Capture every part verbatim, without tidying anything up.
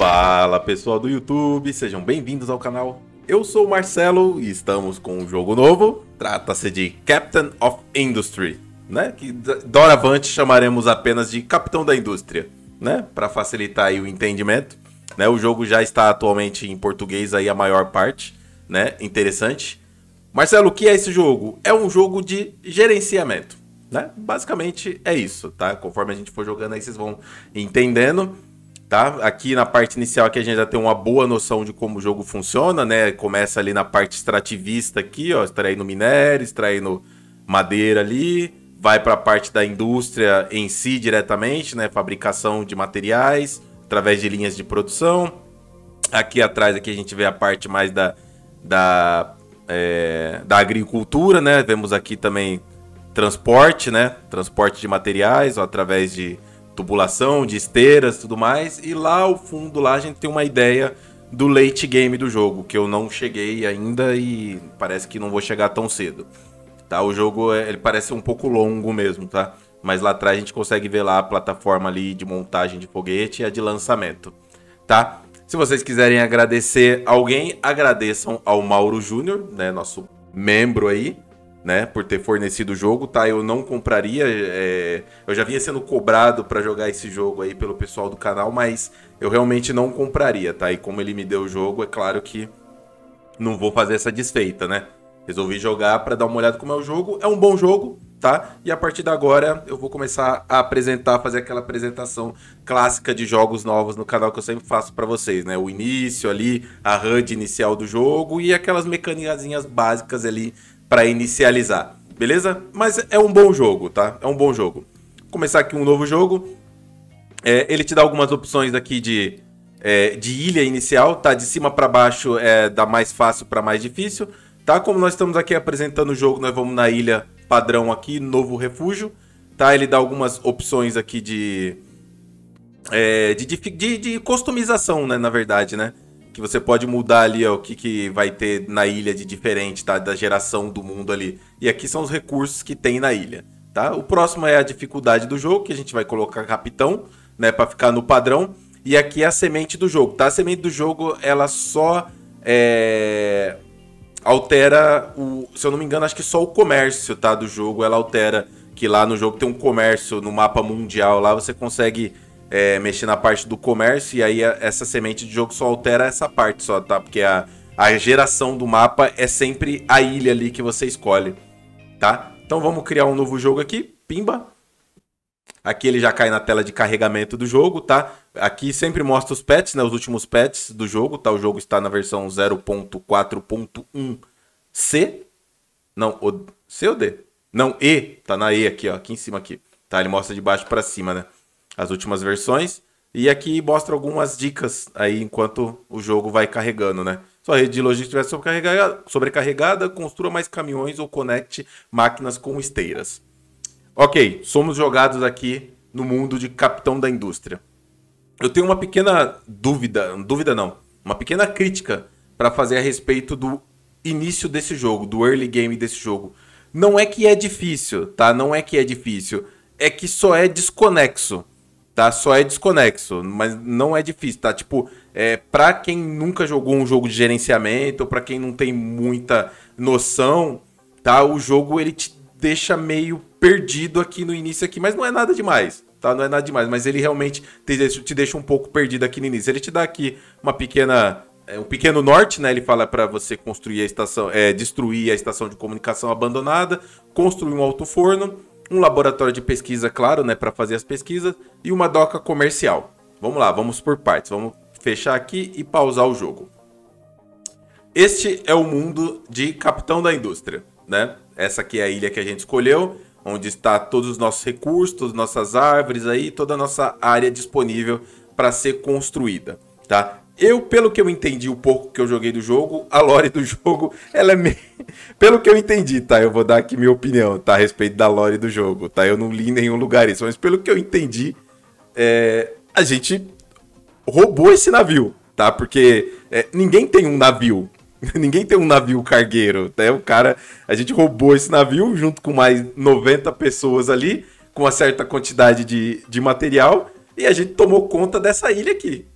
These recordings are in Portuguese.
Fala pessoal do YouTube, sejam bem-vindos ao canal. Eu sou o Marcelo e estamos com um jogo novo. Trata-se de Captain of Industry, né? Que doravante chamaremos apenas de Capitão da Indústria, né? Para facilitar aí o entendimento, né? O jogo já está atualmente em português aí a maior parte, né? Interessante. Marcelo, o que é esse jogo? É um jogo de gerenciamento, né? Basicamente é isso, tá? Conforme a gente for jogando aí vocês vão entendendo. Tá? Aqui na parte inicial aqui a gente já tem uma boa noção de como o jogo funciona, né? Começa ali na parte extrativista aqui, ó, extraindo minério, extraindo madeira ali, vai para a parte da indústria em si diretamente, né? Fabricação de materiais através de linhas de produção. Aqui atrás aqui a gente vê a parte mais da, da, é, da agricultura, né? Vemos aqui também transporte, né? Transporte de materiais, ó, através de tubulação, de esteiras e tudo mais. E lá ao fundo lá a gente tem uma ideia do late game do jogo, que eu não cheguei ainda e parece que não vou chegar tão cedo. Tá? O jogo ele parece um pouco longo mesmo, tá? Mas lá atrás a gente consegue ver lá a plataforma ali de montagem de foguete e a de lançamento, tá? Se vocês quiserem agradecer alguém, agradeçam ao Mauro Júnior, né? Nosso membro aí, né, por ter fornecido o jogo, tá? Eu não compraria, é... eu já vinha sendo cobrado para jogar esse jogo aí pelo pessoal do canal, mas eu realmente não compraria, tá? E como ele me deu o jogo, é claro que não vou fazer essa desfeita, né? Resolvi jogar para dar uma olhada como é o jogo. É um bom jogo, tá? E a partir de agora eu vou começar a apresentar, fazer aquela apresentação clássica de jogos novos no canal que eu sempre faço para vocês, né? O início ali, a H U D inicial do jogo e aquelas mecânicas básicas ali para inicializar, beleza? Mas é um bom jogo, tá? É um bom jogo. Vou começar aqui um novo jogo. É, ele te dá algumas opções aqui de, é, de ilha inicial, tá? De cima para baixo é da mais fácil para mais difícil, tá? Como nós estamos aqui apresentando o jogo, nós vamos na ilha padrão aqui, novo refúgio, tá? Ele dá algumas opções aqui de, é, de, de, de customização, né? Na verdade, né? Que você pode mudar ali, ó, o que, que vai ter na ilha de diferente, tá? Da geração do mundo ali. E aqui são os recursos que tem na ilha, tá? O próximo é a dificuldade do jogo, que a gente vai colocar capitão, né? Pra ficar no padrão. E aqui é a semente do jogo, tá? A semente do jogo, ela só é... altera, o... se eu não me engano, acho que só o comércio, tá? Do jogo, ela altera que lá no jogo tem um comércio no mapa mundial. Lá você consegue... É, mexer na parte do comércio e aí a, essa semente de jogo só altera essa parte só, tá? Porque a, a geração do mapa é sempre a ilha ali que você escolhe, tá? Então vamos criar um novo jogo aqui, pimba. Aqui ele já cai na tela de carregamento do jogo, tá? Aqui sempre mostra os patches, né? Os últimos patches do jogo, tá? O jogo está na versão zero ponto quatro ponto um C. Não, o C ou D? Não, E. Tá na E aqui, ó. Aqui em cima aqui. Tá? Ele mostra de baixo para cima, né? As últimas versões, e aqui mostra algumas dicas aí enquanto o jogo vai carregando, né? Sua rede de logística estiver sobrecarregada, sobrecarregada, construa mais caminhões ou conecte máquinas com esteiras. Ok, somos jogados aqui no mundo de Capitão da Indústria. Eu tenho uma pequena dúvida, dúvida não, uma pequena crítica para fazer a respeito do início desse jogo, do early game desse jogo. Não é que é difícil, tá? Não é que é difícil, é que só é desconexo. Tá? Só é desconexo, mas não é difícil, tá? Tipo, é, pra quem nunca jogou um jogo de gerenciamento, ou pra quem não tem muita noção, tá? O jogo, ele te deixa meio perdido aqui no início aqui, mas não é nada demais, tá? Não é nada demais, mas ele realmente te deixa, te deixa um pouco perdido aqui no início. Ele te dá aqui uma pequena... É, um pequeno norte, né? Ele fala pra você construir a estação, é, destruir a estação de comunicação abandonada, construir um alto-forno, um laboratório de pesquisa, claro, né, para fazer as pesquisas, e uma doca comercial. Vamos lá, vamos por partes. Vamos fechar aqui e pausar o jogo. Este é o mundo de Capitão da Indústria, né? Essa aqui é a ilha que a gente escolheu, onde está todos os nossos recursos, todas as nossas árvores aí, toda a nossa área disponível para ser construída, tá? Eu, pelo que eu entendi o pouco que eu joguei do jogo, a lore do jogo, ela é meio... Pelo que eu entendi, tá? Eu vou dar aqui minha opinião, tá? A respeito da lore do jogo, tá? Eu não li em nenhum lugar isso, mas pelo que eu entendi, é... a gente roubou esse navio, tá? Porque é, ninguém tem um navio, ninguém tem um navio cargueiro, né? O cara... A gente roubou esse navio junto com mais noventa pessoas ali, com uma certa quantidade de, de material, e a gente tomou conta dessa ilha aqui.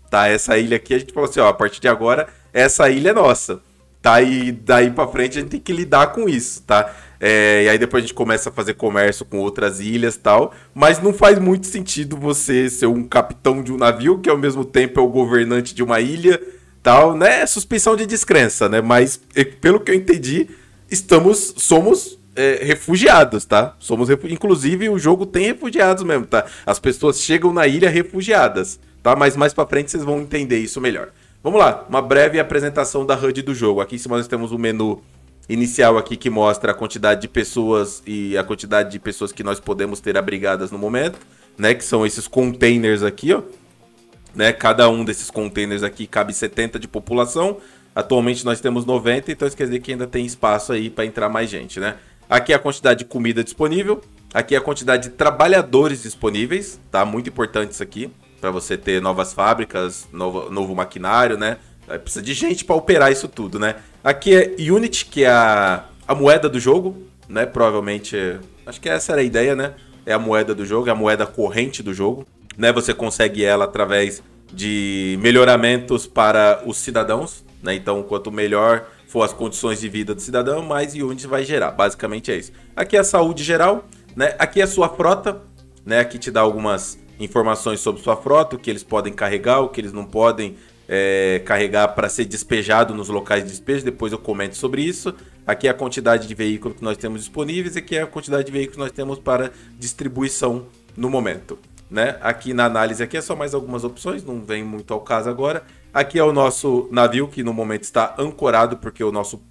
tá? Essa ilha aqui, a gente falou assim, ó, a partir de agora, essa ilha é nossa, tá? E daí pra frente a gente tem que lidar com isso, tá? É, e aí depois a gente começa a fazer comércio com outras ilhas e tal, mas não faz muito sentido você ser um capitão de um navio, que ao mesmo tempo é o governante de uma ilha, tal, né? Suspeição de descrença, né? Mas, pelo que eu entendi, estamos, somos é, refugiados, tá? Somos, refu... inclusive, o jogo tem refugiados mesmo, tá? As pessoas chegam na ilha refugiadas, tá? Mas mais pra frente vocês vão entender isso melhor. Vamos lá, uma breve apresentação da H U D do jogo. Aqui em cima nós temos o menu inicial aqui que mostra a quantidade de pessoas e a quantidade de pessoas que nós podemos ter abrigadas no momento, né? Que são esses containers aqui, ó. Né? Cada um desses containers aqui cabe setenta de população. Atualmente nós temos noventa, então isso quer dizer que ainda tem espaço aí para entrar mais gente, né? Aqui é a quantidade de comida disponível. Aqui é a quantidade de trabalhadores disponíveis, tá? Muito importante isso aqui, para você ter novas fábricas, novo, novo maquinário, né? Precisa de gente para operar isso tudo, né? Aqui é Unity, que é a, a moeda do jogo, né? Provavelmente, acho que essa era a ideia, né? É a moeda do jogo, é a moeda corrente do jogo, né? Você consegue ela através de melhoramentos para os cidadãos, né? Então, quanto melhor for as condições de vida do cidadão, mais Unity vai gerar. Basicamente é isso. Aqui é a saúde geral, né? Aqui é a sua frota, né? Aqui te dá algumas informações sobre sua frota, o que eles podem carregar, o que eles não podem é, carregar para ser despejado nos locais de despejo. Depois eu comento sobre isso. Aqui é a quantidade de veículos que nós temos disponíveis e aqui é a quantidade de veículos que nós temos para distribuição no momento, né? Aqui na análise aqui é só mais algumas opções, não vem muito ao caso agora. Aqui é o nosso navio que no momento está ancorado porque o nosso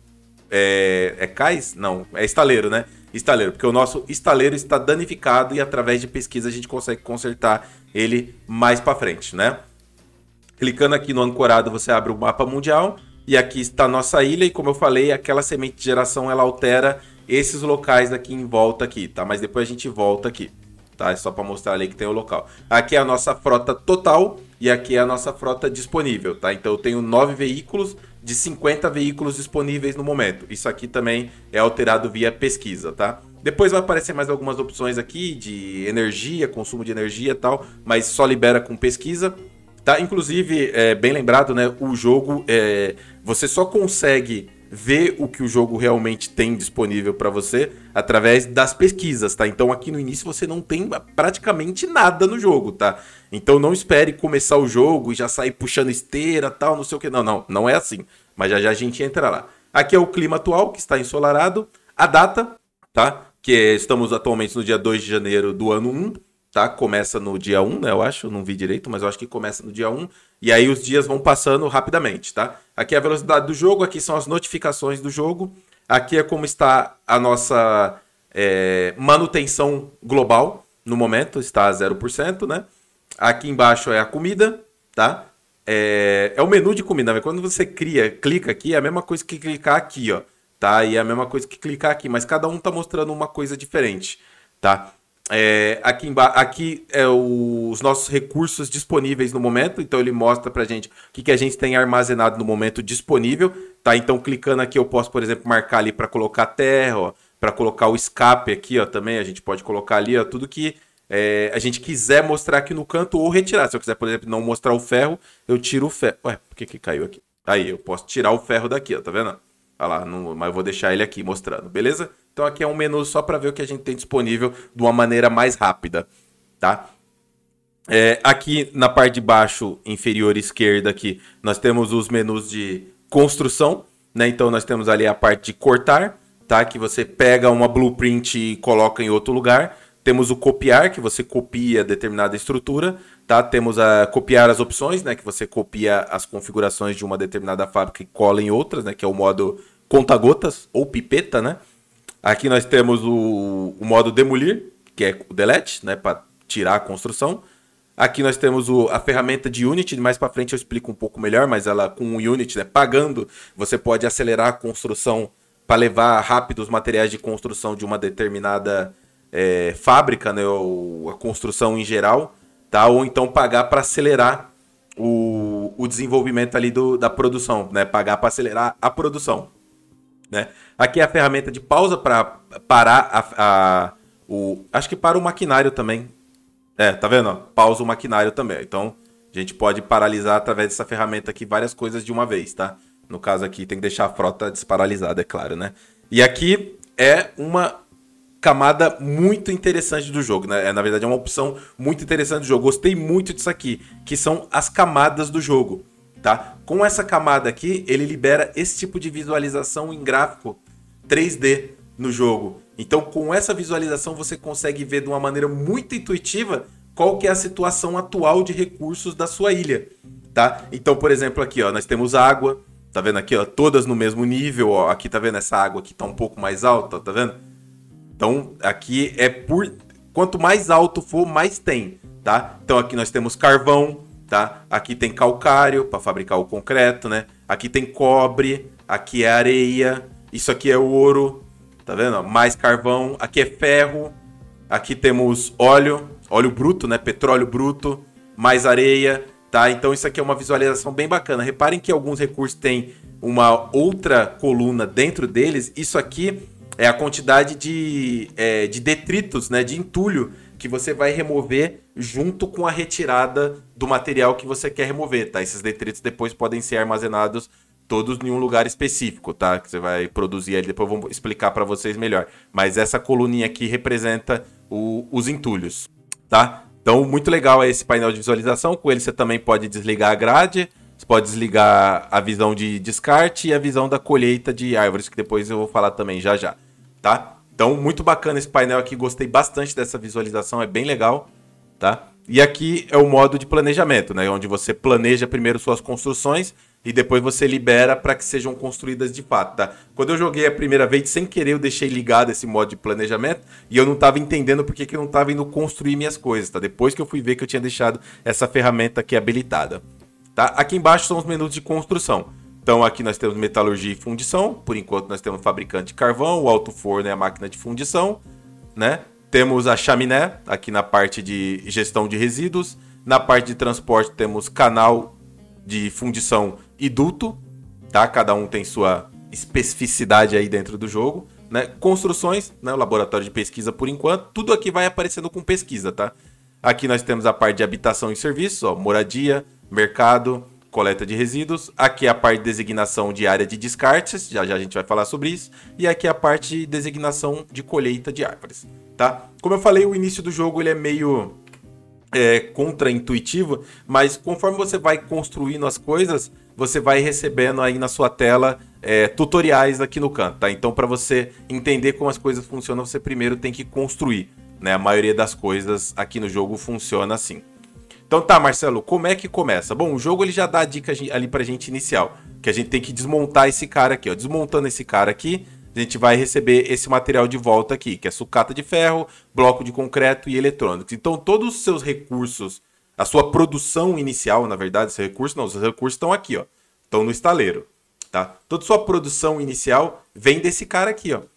é, é cais? Não, é estaleiro, né? Estaleiro, porque o nosso estaleiro está danificado e através de pesquisa a gente consegue consertar ele mais para frente, né? Clicando aqui no ancorado você abre o mapa mundial e aqui está a nossa ilha e como eu falei, aquela semente de geração ela altera esses locais aqui em volta aqui, tá? Mas depois a gente volta aqui, tá? É só para mostrar ali que tem o local. Aqui é a nossa frota total e aqui é a nossa frota disponível, tá? Então eu tenho nove veículos de cinquenta veículos disponíveis no momento. Isso aqui também é alterado via pesquisa, tá? Depois vai aparecer mais algumas opções aqui de energia, consumo de energia e tal, mas só libera com pesquisa, tá? Inclusive, é, bem lembrado, né? O jogo, é, você só consegue ver o que o jogo realmente tem disponível para você através das pesquisas, tá? Então aqui no início você não tem praticamente nada no jogo, tá? Então não espere começar o jogo e já sair puxando esteira, tal, não sei o que. Não, não, não é assim. Mas já já a gente entra lá. Aqui é o clima atual, que está ensolarado. A data, tá? Que é, estamos atualmente no dia dois de janeiro do ano um, tá? Começa no dia um, né? Eu acho, não vi direito, mas eu acho que começa no dia um. E aí os dias vão passando rapidamente, tá? Aqui é a velocidade do jogo, aqui são as notificações do jogo. Aqui é como está a nossa é, manutenção global no momento, está a zero por cento, né? Aqui embaixo é a comida, tá? É, é o menu de comida, né? Quando você cria, clica aqui, é a mesma coisa que clicar aqui, ó, tá? E é a mesma coisa que clicar aqui, mas cada um tá mostrando uma coisa diferente, tá? É, aqui embaixo, aqui é o, os nossos recursos disponíveis no momento, então ele mostra pra gente o que, que a gente tem armazenado no momento disponível, tá? Então clicando aqui eu posso, por exemplo, marcar ali para colocar terra, ó, para colocar o escape aqui, ó, também a gente pode colocar ali, ó, tudo que é, a gente quiser mostrar aqui no canto ou retirar. Se eu quiser, por exemplo, não mostrar o ferro, eu tiro o ferro. Ué, por que que caiu aqui? Aí, eu posso tirar o ferro daqui, ó, tá vendo? Olha lá, não, mas eu vou deixar ele aqui mostrando, beleza? Então aqui é um menu só para ver o que a gente tem disponível de uma maneira mais rápida, tá? É, aqui na parte de baixo, inferior esquerda aqui, nós temos os menus de construção, né? Então nós temos ali a parte de cortar, tá? Que você pega uma blueprint e coloca em outro lugar. Temos o copiar, que você copia determinada estrutura, tá? Temos a copiar as opções, né? Que você copia as configurações de uma determinada fábrica e cola em outras, né? Que é o modo conta-gotas ou pipeta, né? Aqui nós temos o, o modo demolir, que é o delete, né? Para tirar a construção. Aqui nós temos o, a ferramenta de Unity, mais para frente eu explico um pouco melhor, mas ela com o Unity, né? Pagando, você pode acelerar a construção para levar rápido os materiais de construção de uma determinada É, fábrica, né, ou a construção em geral, tá? Ou então pagar para acelerar o, o desenvolvimento ali do, da produção, né? Pagar para acelerar a produção, né? Aqui é a ferramenta de pausa para parar a, a, o, acho que para o maquinário também. É, tá vendo? Ó, pausa o maquinário também. Então a A gente pode paralisar através dessa ferramenta aqui várias coisas de uma vez, tá? No caso aqui tem que deixar a frota desparalisada, é claro, né? E aqui é uma camada muito interessante do jogo, né? Na verdade é uma opção muito interessante do jogo. Gostei muito disso aqui, que são as camadas do jogo, tá? Com essa camada aqui, ele libera esse tipo de visualização em gráfico três D no jogo. Então, com essa visualização, você consegue ver de uma maneira muito intuitiva qual que é a situação atual de recursos da sua ilha, tá? Então, por exemplo, aqui, ó, nós temos água, tá vendo aqui, ó, todas no mesmo nível, ó. Aqui tá vendo essa água aqui tá um pouco mais alta, tá vendo? Então, aqui é por... Quanto mais alto for, mais tem, tá? Então, aqui nós temos carvão, tá? Aqui tem calcário para fabricar o concreto, né? Aqui tem cobre, aqui é areia, isso aqui é ouro, tá vendo? Mais carvão, aqui é ferro, aqui temos óleo, óleo bruto, né? Petróleo bruto, mais areia, tá? Então, isso aqui é uma visualização bem bacana. Reparem que alguns recursos têm uma outra coluna dentro deles. Isso aqui é a quantidade de, é, de detritos, né, de entulho que você vai remover junto com a retirada do material que você quer remover, tá? Esses detritos depois podem ser armazenados todos em um lugar específico, tá? Que você vai produzir ali, depois eu vou explicar para vocês melhor. Mas essa coluninha aqui representa o, os entulhos, tá? Então, muito legal esse painel de visualização. Com ele você também pode desligar a grade, você pode desligar a visão de descarte e a visão da colheita de árvores, que depois eu vou falar também já já. Tá? Então, muito bacana esse painel aqui, gostei bastante dessa visualização, é bem legal, tá? E aqui é o modo de planejamento, né? Onde você planeja primeiro suas construções e depois você libera para que sejam construídas de fato, tá? Quando eu joguei a primeira vez, sem querer, eu deixei ligado esse modo de planejamento e eu não estava entendendo porque que eu não estava indo construir minhas coisas, tá? Depois que eu fui ver que eu tinha deixado essa ferramenta aqui habilitada, tá? Aqui embaixo são os menus de construção. Então aqui nós temos metalurgia e fundição, por enquanto nós temos fabricante de carvão, o alto forno é a máquina de fundição, né? Temos a chaminé, aqui na parte de gestão de resíduos, na parte de transporte temos canal de fundição e duto, tá? Cada um tem sua especificidade aí dentro do jogo, né? Construções, né? O laboratório de pesquisa por enquanto, tudo aqui vai aparecendo com pesquisa, tá? Aqui nós temos a parte de habitação e serviços, ó, moradia, mercado, coleta de resíduos, aqui é a parte de designação de área de descartes, já já a gente vai falar sobre isso, e aqui é a parte de designação de colheita de árvores, tá? Como eu falei, o início do jogo ele é meio é, contra-intuitivo, mas conforme você vai construindo as coisas, você vai recebendo aí na sua tela é, tutoriais aqui no canto, tá? Então, para você entender como as coisas funcionam, você primeiro tem que construir, né? A maioria das coisas aqui no jogo funciona assim. Então tá, Marcelo, como é que começa? Bom, o jogo ele já dá a dica ali pra gente inicial, que a gente tem que desmontar esse cara aqui, ó. Desmontando esse cara aqui, a gente vai receber esse material de volta aqui, que é sucata de ferro, bloco de concreto e eletrônicos. Então todos os seus recursos, a sua produção inicial, na verdade, esses recursos não, os recursos estão aqui, ó. Estão no estaleiro, tá? Toda sua produção inicial vem desse cara aqui, ó.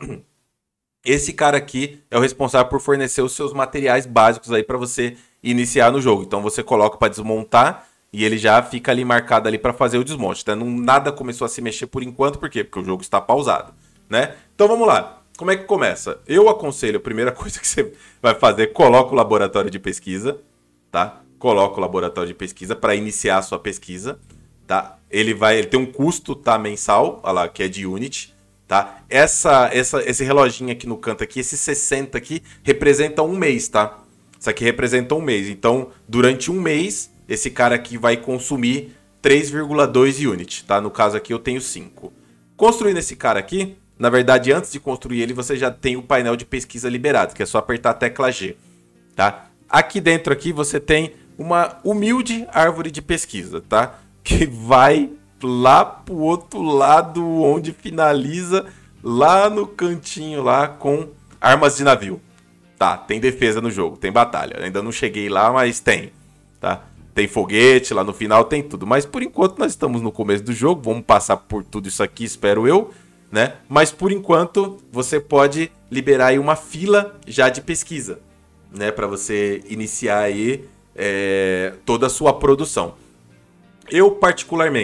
Esse cara aqui é o responsável por fornecer os seus materiais básicos aí para você iniciar no jogo. Então você coloca para desmontar e ele já fica ali marcado ali para fazer o desmonte. Então, não, nada começou a se mexer por enquanto, por quê? Porque o jogo está pausado, né? Então vamos lá. Como é que começa? Eu aconselho, a primeira coisa que você vai fazer, coloca o laboratório de pesquisa, tá? Coloca o laboratório de pesquisa para iniciar a sua pesquisa, tá? Ele vai, ele tem um custo, tá, mensal, olha lá, que é de Unity. Tá? Essa, essa, esse reloginho aqui no canto aqui, esse sessenta aqui, representa um mês, tá? Isso aqui representa um mês. Então, durante um mês, esse cara aqui vai consumir três vírgula dois units, tá? No caso aqui eu tenho cinco. Construindo esse cara aqui, na verdade, antes de construir ele, você já tem o painel de pesquisa liberado, que é só apertar a tecla G, tá? Aqui dentro aqui você tem uma humilde árvore de pesquisa, tá? Que vai lá pro outro lado, onde finaliza lá no cantinho lá com armas de navio. Tá, tem defesa no jogo, tem batalha. Ainda não cheguei lá, mas tem, tá? Tem foguete lá no final, tem tudo. Mas por enquanto nós estamos no começo do jogo, vamos passar por tudo isso aqui, espero eu, né? Mas por enquanto você pode liberar aí uma fila já de pesquisa, né? Para você iniciar aí é, toda a sua produção. Eu particularmente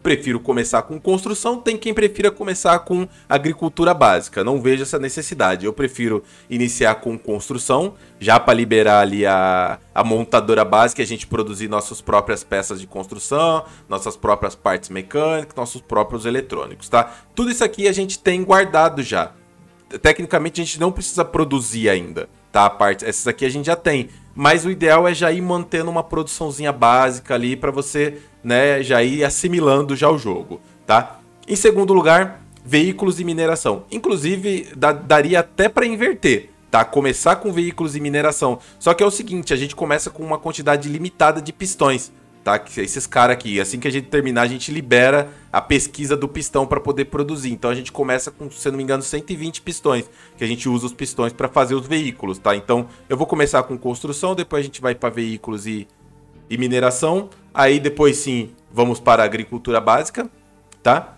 prefiro começar com construção, tem quem prefira começar com agricultura básica. Não vejo essa necessidade. Eu prefiro iniciar com construção, já para liberar ali a, a montadora básica e a gente produzir nossas próprias peças de construção, nossas próprias partes mecânicas, nossos próprios eletrônicos, tá? Tudo isso aqui a gente tem guardado já. Tecnicamente a gente não precisa produzir ainda, tá? A parte, essas aqui a gente já tem. Mas o ideal é já ir mantendo uma produçãozinha básica ali para você, né, já ir assimilando já o jogo, tá? Em segundo lugar, veículos e mineração. Inclusive, da, daria até para inverter, tá? Começar com veículos e mineração. Só que é o seguinte, a gente começa com uma quantidade limitada de pistões, tá? Esses caras aqui, assim que a gente terminar, a gente libera a pesquisa do pistão para poder produzir. Então a gente começa com, se não me engano, cento e vinte pistões, que a gente usa os pistões para fazer os veículos, tá? Então eu vou começar com construção, depois a gente vai para veículos e, e mineração. Aí depois sim, vamos para a agricultura básica, tá?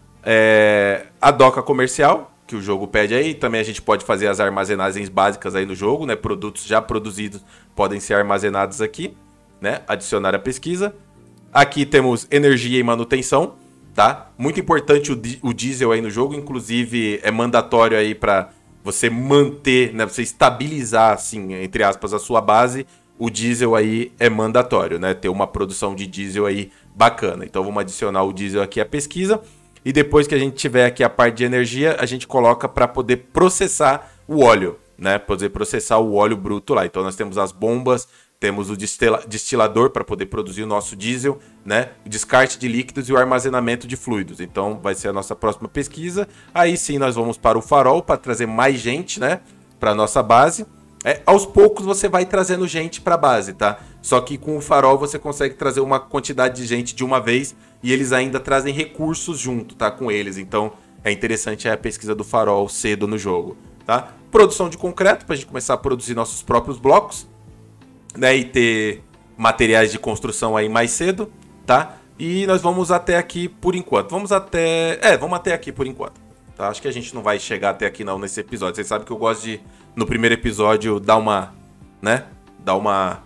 É, a doca comercial, que o jogo pede aí. Também a gente pode fazer as armazenagens básicas aí no jogo, né? Produtos já produzidos podem ser armazenados aqui, né? Adicionar a pesquisa. Aqui temos energia e manutenção, tá? Muito importante o, o diesel aí no jogo, inclusive é mandatório aí para você manter, né? Você estabilizar, assim, entre aspas, a sua base. O diesel aí é mandatório, né? Ter uma produção de diesel aí bacana. Então vamos adicionar o diesel aqui à pesquisa. E depois que a gente tiver aqui a parte de energia, a gente coloca para poder processar o óleo, né? Poder processar o óleo bruto lá. Então nós temos as bombas, temos o destilador para poder produzir o nosso diesel, né? O descarte de líquidos e o armazenamento de fluidos. Então vai ser a nossa próxima pesquisa. Aí sim nós vamos para o farol para trazer mais gente, né? Para a nossa base. É, aos poucos você vai trazendo gente para a base, tá? Só que com o farol você consegue trazer uma quantidade de gente de uma vez e eles ainda trazem recursos junto, tá? Com eles. Então é interessante a pesquisa do farol cedo no jogo, tá? Produção de concreto para a gente começar a produzir nossos próprios blocos, né? E ter materiais de construção aí mais cedo, tá? E nós vamos até aqui por enquanto. Vamos até... É, vamos até aqui por enquanto. Tá? Acho que a gente não vai chegar até aqui não nesse episódio. Vocês sabem que eu gosto de, no primeiro episódio, dar uma, né? Dar uma,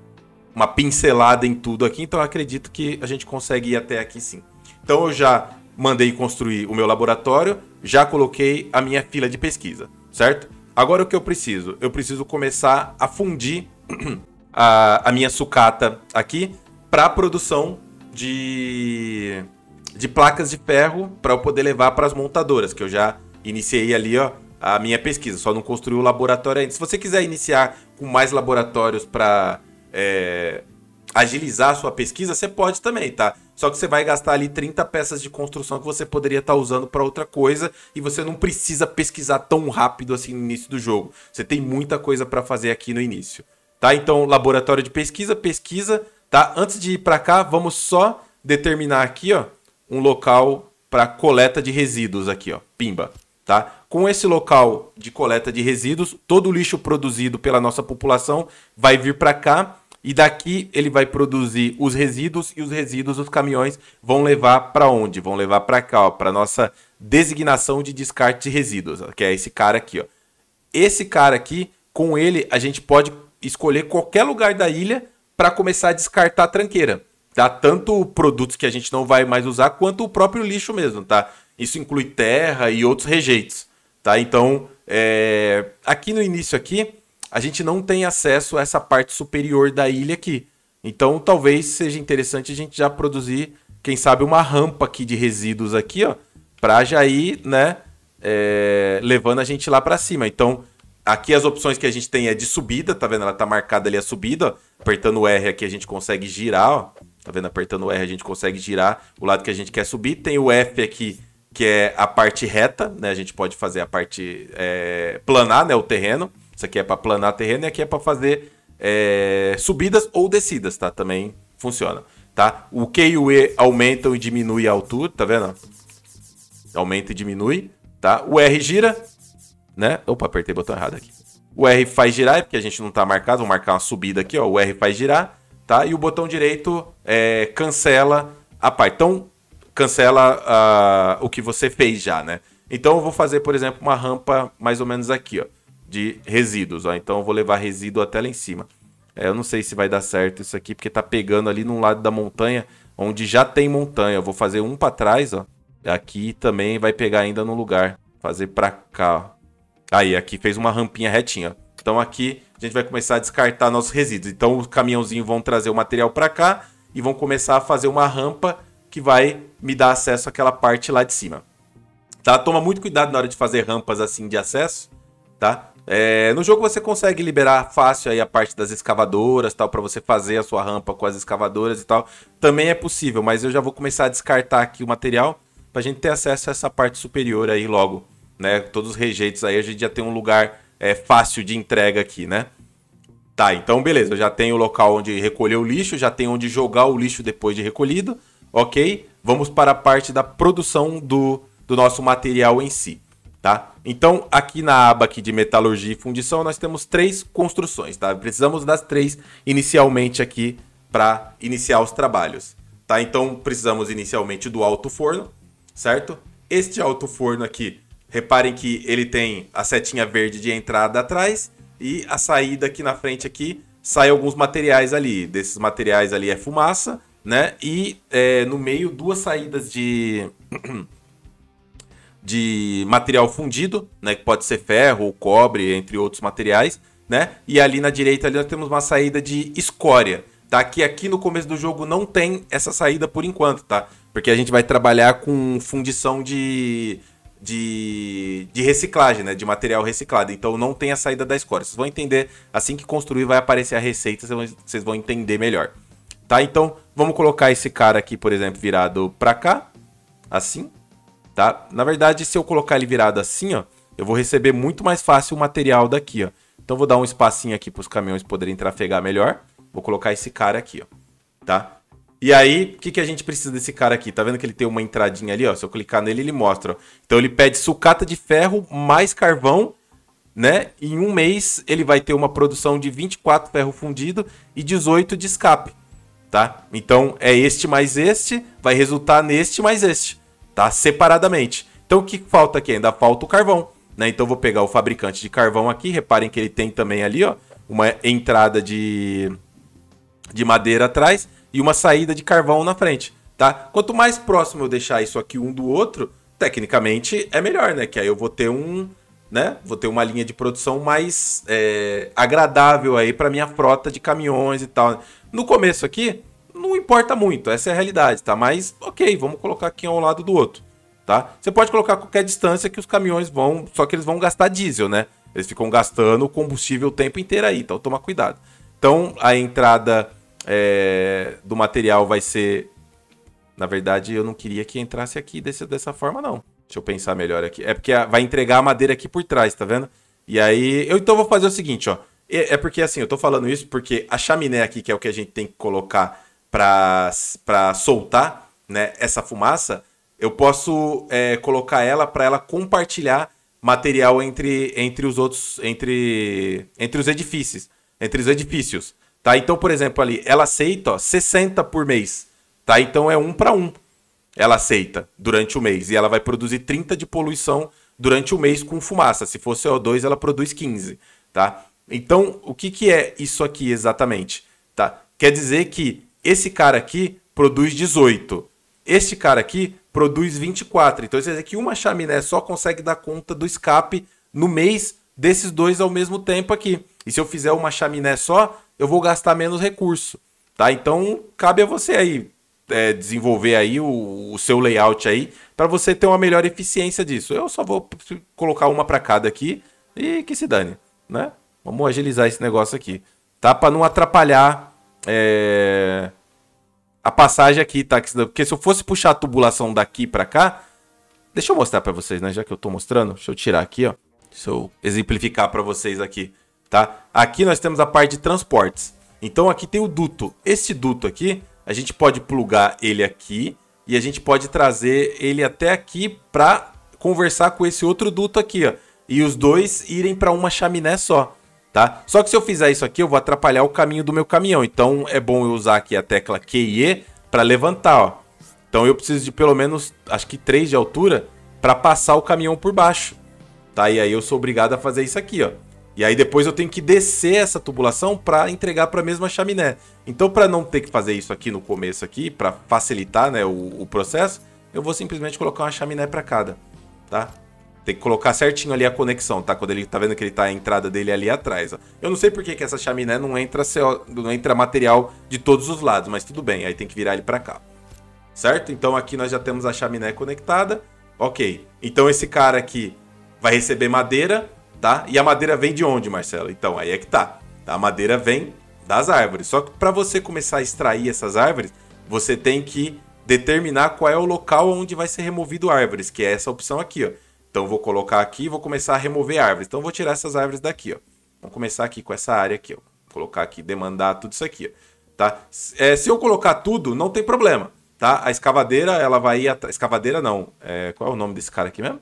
uma pincelada em tudo aqui. Então eu acredito que a gente consegue ir até aqui sim. Então eu já mandei construir o meu laboratório, já coloquei a minha fila de pesquisa, certo? Agora o que eu preciso? Eu preciso começar a fundir a, a minha sucata aqui para a produção de... de placas de ferro para eu poder levar para as montadoras, que eu já iniciei ali, ó, a minha pesquisa, só não construí o laboratório ainda. Se você quiser iniciar com mais laboratórios para é, agilizar a sua pesquisa, você pode também, tá? Só que você vai gastar ali trinta peças de construção que você poderia estar usando para outra coisa e você não precisa pesquisar tão rápido assim no início do jogo. Você tem muita coisa para fazer aqui no início, tá? Então, laboratório de pesquisa, pesquisa, tá? Antes de ir para cá, vamos só determinar aqui, ó, um local para coleta de resíduos aqui, ó, pimba, tá? Com esse local de coleta de resíduos, todo o lixo produzido pela nossa população vai vir para cá e daqui ele vai produzir os resíduos e os resíduos os caminhões vão levar para onde? Vão levar para cá, ó, para nossa designação de descarte de resíduos, ó, que é esse cara aqui, ó. Esse cara aqui, com ele a gente pode escolher qualquer lugar da ilha para começar a descartar a tranqueira. Tá? Tanto produtos que a gente não vai mais usar, quanto o próprio lixo mesmo, tá? Isso inclui terra e outros rejeitos, tá? Então, é... aqui no início aqui, a gente não tem acesso a essa parte superior da ilha aqui. Então, talvez seja interessante a gente já produzir, quem sabe, uma rampa aqui de resíduos aqui, ó, pra já ir, né, é... levando a gente lá pra cima. Então, aqui as opções que a gente tem é de subida, tá vendo? Ela tá marcada ali a subida, ó. Apertando o R aqui a gente consegue girar, ó. Tá vendo? Apertando o R a gente consegue girar o lado que a gente quer subir. Tem o F aqui, que é a parte reta, né? A gente pode fazer a parte... É, planar, né? O terreno. Isso aqui é para planar terreno e aqui é para fazer é, subidas ou descidas, tá? Também funciona, tá? O Q e o E aumentam e diminuem a altura, tá vendo? Aumenta e diminui, tá? O R gira, né? Opa, apertei o botão errado aqui. O R faz girar, é porque a gente não tá marcado. Vou marcar uma subida aqui, ó. O R faz girar. Tá? E o botão direito é, cancela a parte. Então, cancela uh, o que você fez já, né? Então, eu vou fazer, por exemplo, uma rampa mais ou menos aqui, ó, de resíduos. Ó. Então, eu vou levar resíduo até lá em cima. É, eu não sei se vai dar certo isso aqui, porque tá pegando ali num lado da montanha. onde já tem montanha. Eu vou fazer um para trás, ó. Aqui também vai pegar ainda no lugar. Fazer para cá, ó. Aí, aqui fez uma rampinha retinha. Então aqui a gente vai começar a descartar nossos resíduos. Então os caminhãozinhos vão trazer o material para cá e vão começar a fazer uma rampa que vai me dar acesso àquela parte lá de cima. Tá? Toma muito cuidado na hora de fazer rampas assim de acesso, tá? É, no jogo você consegue liberar fácil aí a parte das escavadoras, tal, para você fazer a sua rampa com as escavadoras e tal. Também é possível, mas eu já vou começar a descartar aqui o material pra gente ter acesso a essa parte superior aí logo, né? Todos os rejeitos aí a gente já tem um lugar é, fácil de entrega aqui, né? Tá, então beleza, eu já tenho o local onde recolher o lixo, já tenho onde jogar o lixo depois de recolhido, ok? Vamos para a parte da produção do, do nosso material em si. Tá? Então, aqui na aba aqui de metalurgia e fundição, nós temos três construções, tá? Precisamos das três inicialmente aqui para iniciar os trabalhos, tá? Então, precisamos inicialmente do alto forno, certo? Este alto forno aqui, reparem que ele tem a setinha verde de entrada atrás e a saída aqui na frente aqui, sai alguns materiais ali. Desses materiais ali é fumaça, né? E é, no meio, duas saídas de... de material fundido, né, que pode ser ferro ou cobre, entre outros materiais, né? E ali na direita ali nós temos uma saída de escória, tá? Que aqui no começo do jogo não tem essa saída por enquanto, tá? Porque a gente vai trabalhar com fundição de, de, de reciclagem, né? De material reciclado, então não tem a saída da escória. Vocês vão entender, assim que construir vai aparecer a receita, vocês vão, vocês vão entender melhor, tá? Então vamos colocar esse cara aqui, por exemplo, virado pra cá, assim. Tá? Na verdade, se eu colocar ele virado assim, ó, eu vou receber muito mais fácil o material daqui, ó. Então vou dar um espacinho aqui para os caminhões poderem trafegar melhor. Vou colocar esse cara aqui, ó, tá? E aí, o que, que a gente precisa desse cara aqui? Tá vendo que ele tem uma entradinha ali, ó? Se eu clicar nele, ele mostra, ó. Então ele pede sucata de ferro mais carvão, né? Em um mês ele vai ter uma produção de vinte e quatro ferro fundido e dezoito de escape, tá? Então é este mais este, vai resultar neste mais este, tá? Separadamente. Então o que falta aqui? Ainda falta o carvão, né? Então eu vou pegar o fabricante de carvão aqui. Reparem que ele tem também ali, ó, uma entrada de, de madeira atrás e uma saída de carvão na frente, tá? Quanto mais próximo eu deixar isso aqui um do outro, tecnicamente é melhor, né? Que aí eu vou ter um, né? Vou ter uma linha de produção mais é, agradável aí para minha frota de caminhões e tal. No começo aqui não importa muito, essa é a realidade, tá? Mas, ok, vamos colocar aqui um ao lado do outro, tá? Você pode colocar a qualquer distância que os caminhões vão, só que eles vão gastar diesel, né? Eles ficam gastando combustível o tempo inteiro aí, então toma cuidado. Então, a entrada é, do material vai ser... Na verdade, eu não queria que entrasse aqui desse, dessa forma, não. Deixa eu pensar melhor aqui. É porque vai entregar a madeira aqui por trás, tá vendo? E aí, eu então vou fazer o seguinte, ó. É porque assim, eu tô falando isso porque a chaminé aqui, que é o que a gente tem que colocar para soltar, né, essa fumaça, eu posso é, colocar ela para ela compartilhar material entre, entre os outros, entre, entre os edifícios, entre os edifícios, tá? Então, por exemplo, ali, ela aceita, ó, sessenta por mês, tá? Então é um para um, ela aceita durante o mês e ela vai produzir trinta de poluição durante o mês com fumaça. Se for C O dois, ela produz quinze, tá? Então, o que que é isso aqui exatamente, tá? Quer dizer que esse cara aqui produz dezoito. Este cara aqui produz vinte e quatro. Então, isso quer dizer que uma chaminé só consegue dar conta do escape no mês desses dois ao mesmo tempo aqui. E se eu fizer uma chaminé só, eu vou gastar menos recurso, tá? Então, cabe a você aí é, desenvolver aí o, o seu layout aí para você ter uma melhor eficiência disso. Eu só vou colocar uma para cada aqui e que se dane, né? Vamos agilizar esse negócio aqui, tá? Para não atrapalhar... É... a passagem aqui, tá? Porque se eu fosse puxar a tubulação daqui pra cá... Deixa eu mostrar pra vocês, né? Já que eu tô mostrando. Deixa eu tirar aqui, ó. Deixa eu exemplificar pra vocês aqui, tá? Aqui nós temos a parte de transportes. Então aqui tem o duto. Esse duto aqui, a gente pode plugar ele aqui e a gente pode trazer ele até aqui pra conversar com esse outro duto aqui, ó. E os dois irem pra uma chaminé só. Tá? Só que se eu fizer isso aqui, eu vou atrapalhar o caminho do meu caminhão. Então é bom eu usar aqui a tecla Q e E para levantar, ó. Então eu preciso de pelo menos, acho que três de altura para passar o caminhão por baixo, tá? E aí eu sou obrigado a fazer isso aqui, ó. E aí depois eu tenho que descer essa tubulação para entregar para a mesma chaminé. Então, para não ter que fazer isso aqui no começo aqui, para facilitar, né, o, o processo, eu vou simplesmente colocar uma chaminé para cada, tá? Tem que colocar certinho ali a conexão, tá? Quando ele tá vendo que ele tá a entrada dele ali atrás, ó. Eu não sei por que, que essa chaminé não entra, não entra material de todos os lados, mas tudo bem, aí tem que virar ele para cá. Certo? Então aqui nós já temos a chaminé conectada. Ok. Então esse cara aqui vai receber madeira, tá? E a madeira vem de onde, Marcelo? Então, aí é que tá. A madeira vem das árvores. Só que para você começar a extrair essas árvores, você tem que determinar qual é o local onde vai ser removido árvores, que é essa opção aqui, ó. Então, eu vou colocar aqui e vou começar a remover árvores. Então, eu vou tirar essas árvores daqui, ó. Vamos começar aqui com essa área aqui, ó. Vou colocar aqui, demandar tudo isso aqui, ó. Tá? É, se eu colocar tudo, não tem problema, tá? A escavadeira, ela vai ir... A... Escavadeira não. É... Qual é o nome desse cara aqui mesmo?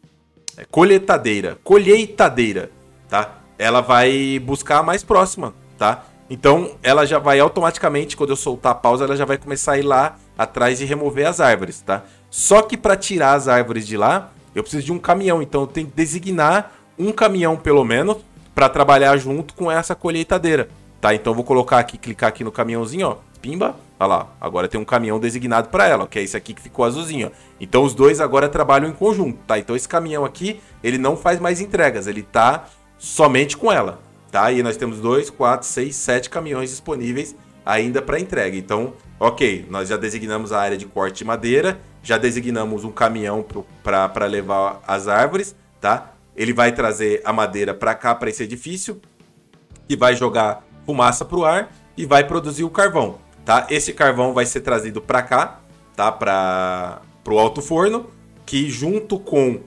É colheitadeira. Colheitadeira, tá? Ela vai buscar a mais próxima, tá? Então, ela já vai automaticamente, quando eu soltar a pausa, ela já vai começar a ir lá atrás e remover as árvores, tá? Só que para tirar as árvores de lá, eu preciso de um caminhão. Então, eu tenho que designar um caminhão, pelo menos, para trabalhar junto com essa colheitadeira, tá? Então, eu vou colocar aqui, clicar aqui no caminhãozinho, ó. Pimba. Olha lá. Agora tem um caminhão designado para ela, ó, que é esse aqui que ficou azulzinho, ó. Então, os dois agora trabalham em conjunto, tá? Então, esse caminhão aqui, ele não faz mais entregas. Ele tá somente com ela, tá? E nós temos dois, quatro, seis, sete caminhões disponíveis ainda para entrega. Então, ok, nós já designamos a área de corte de madeira, já designamos um caminhão para levar as árvores, tá? Ele vai trazer a madeira para cá, para esse edifício, e vai jogar fumaça para o ar e vai produzir o carvão, tá? Esse carvão vai ser trazido para cá, tá? Para o alto forno, que junto com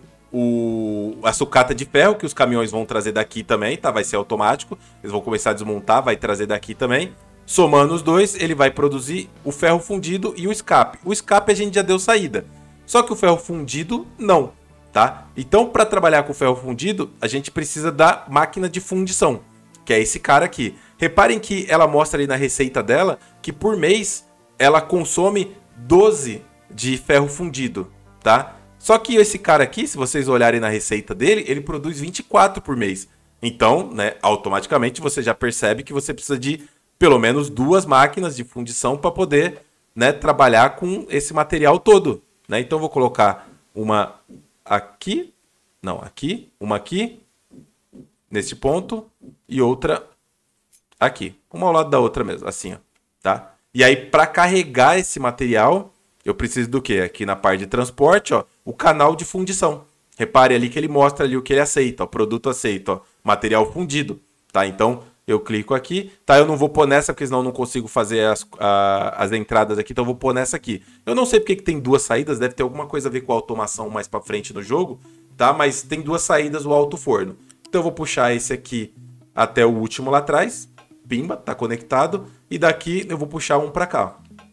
o, a sucata de ferro, que os caminhões vão trazer daqui também, tá? Vai ser automático, eles vão começar a desmontar, vai trazer daqui também. Somando os dois, ele vai produzir o ferro fundido e o escape. O escape a gente já deu saída, só que o ferro fundido não, tá? Então, para trabalhar com o ferro fundido, a gente precisa da máquina de fundição, que é esse cara aqui. Reparem que ela mostra ali na receita dela que por mês ela consome doze de ferro fundido, tá? Só que esse cara aqui, se vocês olharem na receita dele, ele produz vinte e quatro por mês. Então, né, automaticamente você já percebe que você precisa de pelo menos duas máquinas de fundição para poder, né, trabalhar com esse material todo, né? Então, eu vou colocar uma aqui, não, aqui, uma aqui, nesse ponto, e outra aqui. Uma ao lado da outra mesmo, assim, ó, tá? E aí, para carregar esse material, eu preciso do quê? Aqui na parte de transporte, ó, o canal de fundição. Repare ali que ele mostra ali o que ele aceita, ó, produto aceito, ó, material fundido, tá? Então, eu clico aqui, tá? Eu não vou pôr nessa, porque senão eu não consigo fazer as, a, as entradas aqui, então eu vou pôr nessa aqui. Eu não sei porque que tem duas saídas, deve ter alguma coisa a ver com a automação mais pra frente no jogo, tá? Mas tem duas saídas o alto forno. Então eu vou puxar esse aqui até o último lá atrás, pimba, tá conectado, e daqui eu vou puxar um pra cá,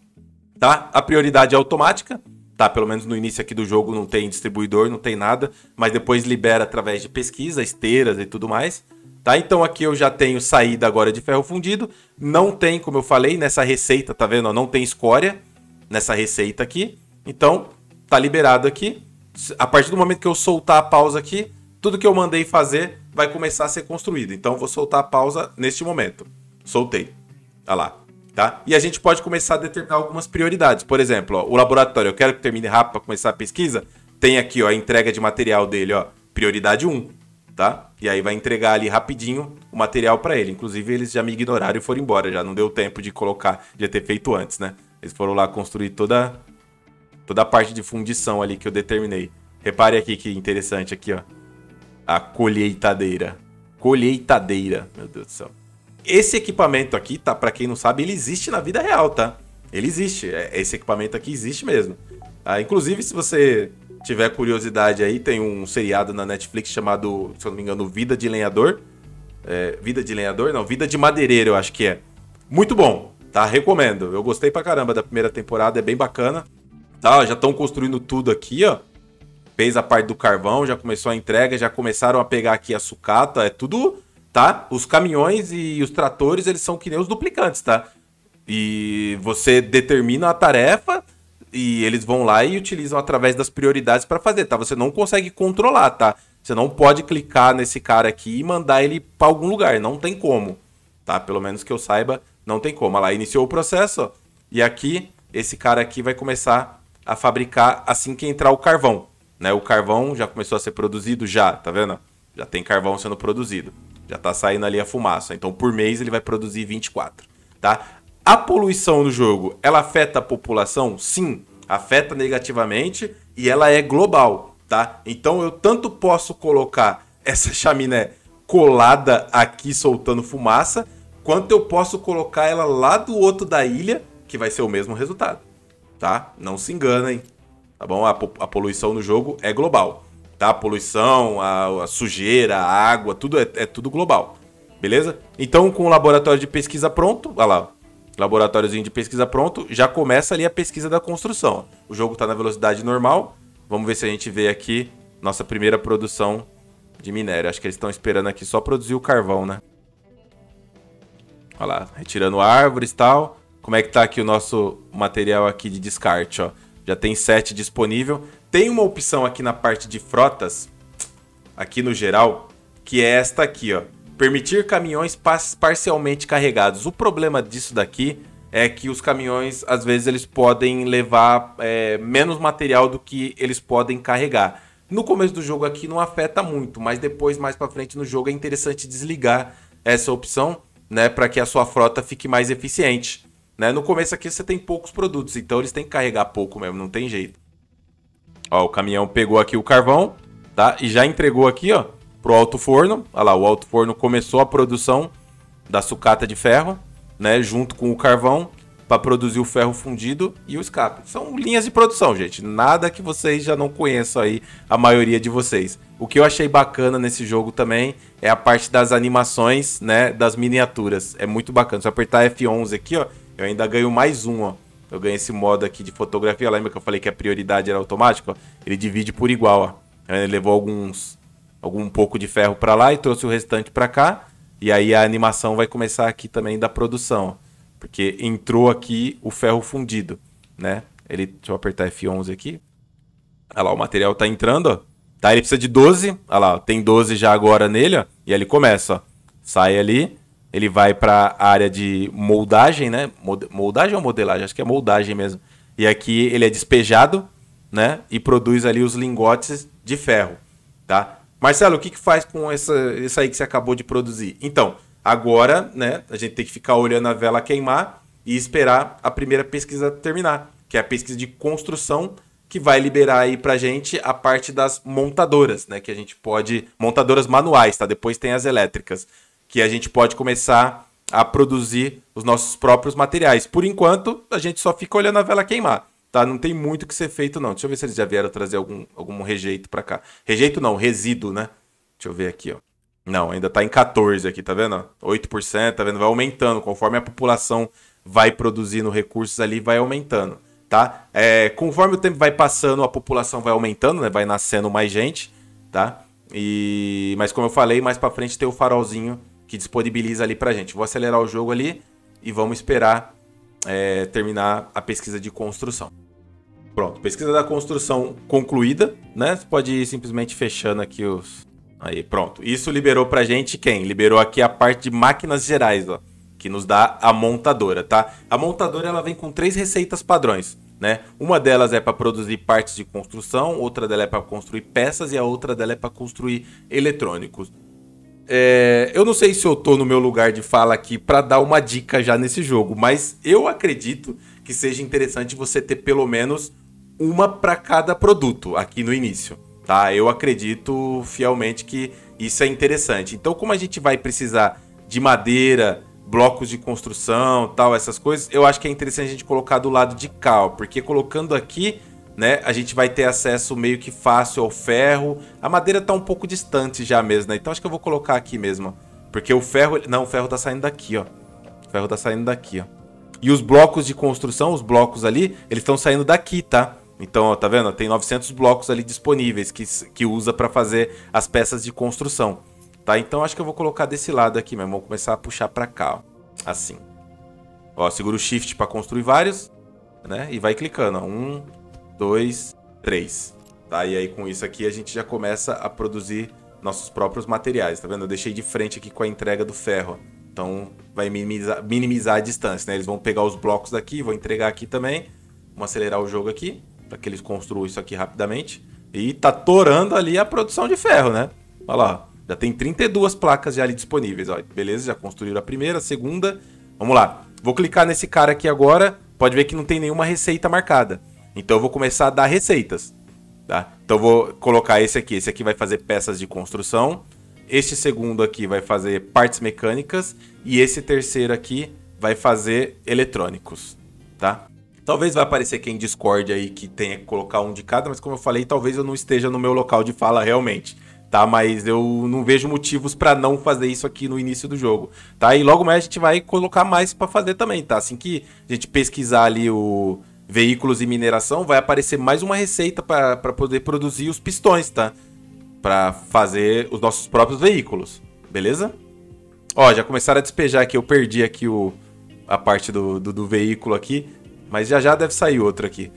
tá? A prioridade é automática, tá? Pelo menos no início aqui do jogo não tem distribuidor, não tem nada, mas depois libera através de pesquisa, esteiras e tudo mais. Tá, então aqui eu já tenho saída agora de ferro fundido, não tem, como eu falei, nessa receita, tá vendo? Não tem escória nessa receita aqui, então tá liberado aqui. A partir do momento que eu soltar a pausa aqui, tudo que eu mandei fazer vai começar a ser construído. Então eu vou soltar a pausa neste momento. Soltei. Olha lá, tá? E a gente pode começar a determinar algumas prioridades. Por exemplo, ó, o laboratório, eu quero que termine rápido para começar a pesquisa, tem aqui ó, a entrega de material dele, ó, prioridade um. Tá? E aí vai entregar ali rapidinho o material para ele. Inclusive, eles já me ignoraram e foram embora. Já não deu tempo de colocar, de ter feito antes, né? Eles foram lá construir toda, toda a parte de fundição ali que eu determinei. Repare aqui que interessante aqui, ó. A colheitadeira. Colheitadeira. Meu Deus do céu. Esse equipamento aqui, tá? Para quem não sabe, ele existe na vida real, tá? Ele existe. Esse equipamento aqui existe mesmo. Ah, inclusive, se você tiver curiosidade aí, tem um seriado na Netflix chamado, se eu não me engano, Vida de Lenhador. É, Vida de Lenhador? Não, Vida de Madeireiro, eu acho que é. Muito bom, tá? Recomendo. Eu gostei pra caramba da primeira temporada, é bem bacana. Tá, já estão construindo tudo aqui, ó. Fez a parte do carvão, já começou a entrega, já começaram a pegar aqui a sucata, é tudo, tá? Os caminhões e os tratores, eles são que nem os duplicantes, tá? E você determina a tarefa e eles vão lá e utilizam através das prioridades para fazer, tá? Você não consegue controlar, tá? Você não pode clicar nesse cara aqui e mandar ele para algum lugar. Não tem como, tá? Pelo menos que eu saiba, não tem como. Olha lá, iniciou o processo, ó. E aqui, esse cara aqui vai começar a fabricar assim que entrar o carvão, né? O carvão já começou a ser produzido já, tá vendo? Já tem carvão sendo produzido. Já tá saindo ali a fumaça. Então, por mês, ele vai produzir vinte e quatro, tá? A poluição no jogo, ela afeta a população? Sim, afeta negativamente e ela é global, tá? Então, eu tanto posso colocar essa chaminé colada aqui soltando fumaça, quanto eu posso colocar ela lá do outro da ilha, que vai ser o mesmo resultado, tá? Não se enganem, tá bom? A, a poluição no jogo é global, tá? A poluição, a, a sujeira, a água, tudo é, é tudo global, beleza? Então, com o laboratório de pesquisa pronto, olha lá, laboratóriozinho de pesquisa pronto, já começa ali a pesquisa da construção. O jogo está na velocidade normal. Vamos ver se a gente vê aqui nossa primeira produção de minério. Acho que eles estão esperando aqui só produzir o carvão, né? Olha lá, retirando árvores e tal. Como é que tá aqui o nosso material aqui de descarte, ó? Já tem sete disponível. Tem uma opção aqui na parte de frotas, aqui no geral, que é esta aqui, ó. Permitir caminhões parcialmente carregados. O problema disso daqui é que os caminhões, às vezes, eles podem levar é, menos material do que eles podem carregar. No começo do jogo aqui não afeta muito, mas depois, mais pra frente no jogo, é interessante desligar essa opção, né, para que a sua frota fique mais eficiente, né? No começo aqui você tem poucos produtos, então eles têm que carregar pouco mesmo, não tem jeito. Ó, o caminhão pegou aqui o carvão, tá? E já entregou aqui, ó, pro alto forno. Olha lá, o alto forno começou a produção da sucata de ferro, né, junto com o carvão, para produzir o ferro fundido e o escape. São linhas de produção, gente. Nada que vocês já não conheçam aí, a maioria de vocês. O que eu achei bacana nesse jogo também é a parte das animações, né, das miniaturas. É muito bacana. Se eu apertar F onze aqui, ó, eu ainda ganho mais um, ó. Eu ganho esse modo aqui de fotografia. Lembra que eu falei que a prioridade era automática? Ó? Ele divide por igual, ó. Ele levou alguns, algum pouco de ferro para lá e trouxe o restante para cá. E aí a animação vai começar aqui também da produção, ó. Porque entrou aqui o ferro fundido, né? Ele, deixa eu apertar F onze aqui. Olha lá, o material tá entrando, ó. Tá, ele precisa de doze. Olha lá, ó, tem doze já agora nele, ó. E aí ele começa, ó. Sai ali, ele vai para a área de moldagem, né? Moldagem ou modelagem? Acho que é moldagem mesmo. E aqui ele é despejado, né? E produz ali os lingotes de ferro, tá? Marcelo, o que que faz com essa, isso aí que você acabou de produzir? Então, agora, né, a gente tem que ficar olhando a vela queimar e esperar a primeira pesquisa terminar, que é a pesquisa de construção, que vai liberar aí pra gente a parte das montadoras, né, que a gente pode... Montadoras manuais, tá? Depois tem as elétricas, que a gente pode começar a produzir os nossos próprios materiais. Por enquanto, a gente só fica olhando a vela queimar, tá? Não tem muito o que ser feito, não. Deixa eu ver se eles já vieram trazer algum, algum rejeito pra cá. Rejeito não, resíduo, né? Deixa eu ver aqui, ó. Não, ainda tá em quatorze aqui, tá vendo? oito por cento, tá vendo? Vai aumentando. Conforme a população vai produzindo recursos ali, vai aumentando, tá? É, conforme o tempo vai passando, a população vai aumentando, né? Vai nascendo mais gente, tá? E... Mas como eu falei, mais pra frente tem o farolzinho que disponibiliza ali pra gente. Vou acelerar o jogo ali e vamos esperar é, terminar a pesquisa de construção. Pronto, pesquisa da construção concluída, né? Você pode ir simplesmente fechando aqui os... Aí, pronto. Isso liberou pra gente quem? Liberou aqui a parte de máquinas gerais, ó, que nos dá a montadora, tá? A montadora, ela vem com três receitas padrões, né? Uma delas é para produzir partes de construção, outra dela é para construir peças e a outra dela é para construir eletrônicos. É, eu não sei se eu tô no meu lugar de fala aqui para dar uma dica já nesse jogo, mas eu acredito que seja interessante você ter pelo menos uma para cada produto aqui no início. Tá, eu acredito fielmente que isso é interessante. Então, como a gente vai precisar de madeira, blocos de construção, tal, essas coisas, eu acho que é interessante a gente colocar do lado de cá, ó, porque colocando aqui, né, a gente vai ter acesso meio que fácil ao ferro. A madeira tá um pouco distante já mesmo, né? Então acho que eu vou colocar aqui mesmo, porque o ferro, não, o ferro tá saindo daqui, ó. O ferro tá saindo daqui, ó. E os blocos de construção, os blocos ali, eles estão saindo daqui, tá? Então, ó, tá vendo? Tem novecentos blocos ali disponíveis que, que usa para fazer as peças de construção, tá? Então, acho que eu vou colocar desse lado aqui mesmo. Vou começar a puxar para cá, ó. Assim. Ó, segura o Shift para construir vários, né? E vai clicando, ó. Um, dois, três. Tá? E aí com isso aqui a gente já começa a produzir nossos próprios materiais, tá vendo? Eu deixei de frente aqui com a entrega do ferro. Então vai minimizar, minimizar a distância, né? Eles vão pegar os blocos daqui, vão entregar aqui também. Vamos acelerar o jogo aqui, para que eles construam isso aqui rapidamente. E tá torando ali a produção de ferro, né? Olha lá, ó. Já tem trinta e duas placas já ali disponíveis, ó. Beleza, já construíram a primeira, a segunda. Vamos lá. Vou clicar nesse cara aqui agora. Pode ver que não tem nenhuma receita marcada. Então eu vou começar a dar receitas. Tá? Então eu vou colocar esse aqui. Esse aqui vai fazer peças de construção. Este segundo aqui vai fazer partes mecânicas. E esse terceiro aqui vai fazer eletrônicos. Tá? Talvez vai aparecer aqui em Discord aí que tenha que colocar um de cada. Mas como eu falei, talvez eu não esteja no meu local de fala realmente. Tá? Mas eu não vejo motivos para não fazer isso aqui no início do jogo. Tá? E logo mais a gente vai colocar mais para fazer também. Tá? Assim que a gente pesquisar ali o... veículos e mineração, vai aparecer mais uma receita para poder produzir os pistões, tá? Para fazer os nossos próprios veículos, beleza? Ó, já começaram a despejar aqui, eu perdi aqui o, a parte do, do, do veículo aqui, mas já já deve sair outro aqui,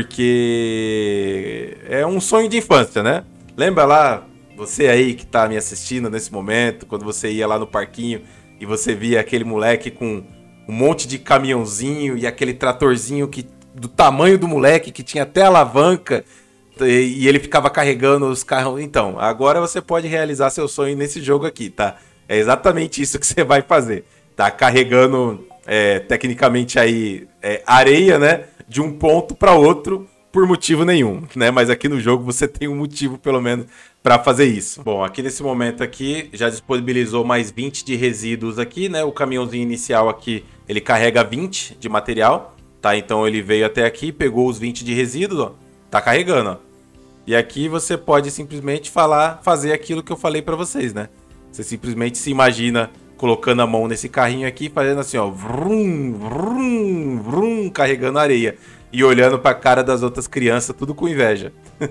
porque é um sonho de infância, né? Lembra lá, você aí que tá me assistindo nesse momento, quando você ia lá no parquinho e você via aquele moleque com um monte de caminhãozinho e aquele tratorzinho que do tamanho do moleque, que tinha até alavanca, e ele ficava carregando os carros. Então, agora você pode realizar seu sonho nesse jogo aqui, tá? É exatamente isso que você vai fazer. Tá carregando, é, tecnicamente, aí, é, areia, né? De um ponto para outro, por motivo nenhum, né? Mas aqui no jogo você tem um motivo, pelo menos, para fazer isso. Bom, aqui nesse momento aqui, já disponibilizou mais vinte de resíduos aqui, né? O caminhãozinho inicial aqui, ele carrega vinte de material. Tá, então ele veio até aqui, pegou os vinte de resíduos, ó, tá carregando, ó. E aqui você pode simplesmente falar, fazer aquilo que eu falei pra vocês, né? Você simplesmente se imagina colocando a mão nesse carrinho aqui, fazendo assim, ó, vrum, vrum, vrum, carregando areia e olhando pra cara das outras crianças, tudo com inveja.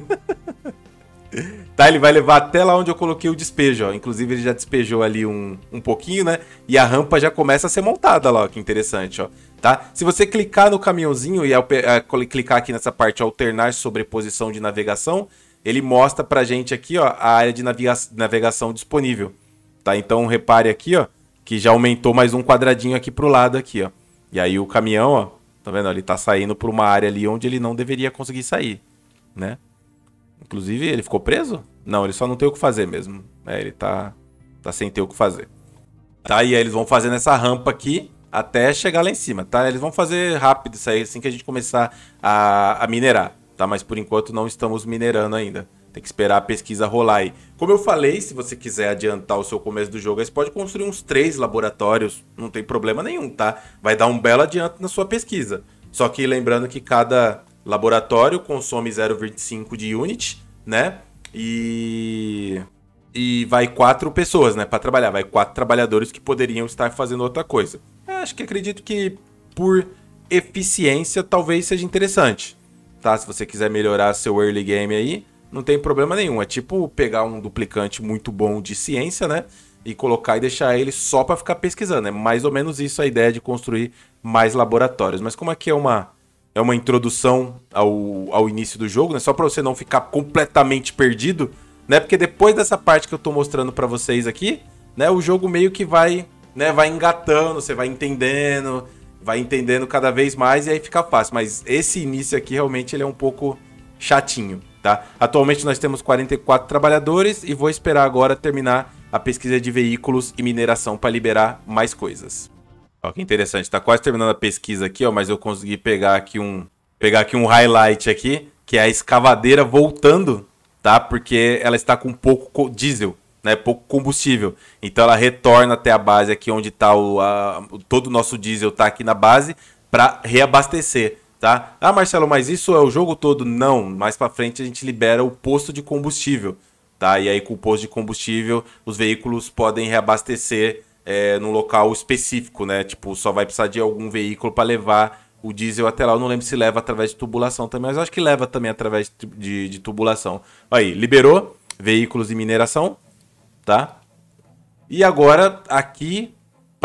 Tá, ele vai levar até lá onde eu coloquei o despejo, ó. Inclusive ele já despejou ali um, um pouquinho, né? E a rampa já começa a ser montada lá, ó. Que interessante, ó. Tá? Se você clicar no caminhãozinho e ao, a, clicar aqui nessa parte alternar sobreposição de navegação, ele mostra pra gente aqui, ó, a área de navega navegação disponível. Tá? Então repare aqui, ó, que já aumentou mais um quadradinho aqui pro lado aqui, ó. E aí o caminhão, ó, tá vendo? Ele tá saindo por uma área ali onde ele não deveria conseguir sair, né? Inclusive, ele ficou preso? Não, ele só não tem o que fazer mesmo. É, ele tá, tá sem ter o que fazer. Tá, e aí eles vão fazendo essa rampa aqui até chegar lá em cima, tá? Eles vão fazer rápido isso aí, assim que a gente começar a, a minerar, tá? Mas por enquanto não estamos minerando ainda. Tem que esperar a pesquisa rolar aí. Como eu falei, se você quiser adiantar o seu começo do jogo, você pode construir uns três laboratórios, não tem problema nenhum, tá? Vai dar um belo adianto na sua pesquisa. Só que lembrando que cada laboratório consome zero vírgula vinte e cinco de unit, né? E... e vai quatro pessoas, né, para trabalhar. Vai quatro trabalhadores que poderiam estar fazendo outra coisa. Eu acho que acredito que por eficiência talvez seja interessante, tá? Se você quiser melhorar seu early game aí, não tem problema nenhum. É tipo pegar um duplicante muito bom de ciência, né, e colocar e deixar ele só para ficar pesquisando. É mais ou menos isso a ideia de construir mais laboratórios. Mas como aqui é uma é uma introdução ao, ao início do jogo, né, só para você não ficar completamente perdido, né? Porque depois dessa parte que eu tô mostrando para vocês aqui, né, o jogo meio que vai, né, vai engatando, você vai entendendo, vai entendendo cada vez mais e aí fica fácil. Mas esse início aqui realmente ele é um pouco chatinho, tá? Atualmente nós temos quarenta e quatro trabalhadores e vou esperar agora terminar a pesquisa de veículos e mineração para liberar mais coisas. Ó, que interessante, tá quase terminando a pesquisa aqui, ó, mas eu consegui pegar aqui um, pegar aqui um highlight aqui, que é a escavadeira voltando, tá? Porque ela está com pouco diesel, né? Pouco combustível. Então ela retorna até a base aqui onde está o a, todo o nosso diesel tá aqui na base para reabastecer, tá? Ah, Marcelo, mas isso é o jogo todo? Não. Mais para frente a gente libera o posto de combustível, tá? E aí com o posto de combustível os veículos podem reabastecer é, num local específico, né? Tipo, só vai precisar de algum veículo para levar o diesel até lá. Eu não lembro se leva através de tubulação também, mas eu acho que leva também através de, de, de tubulação. Aí, liberou veículos de mineração, tá? E agora, aqui,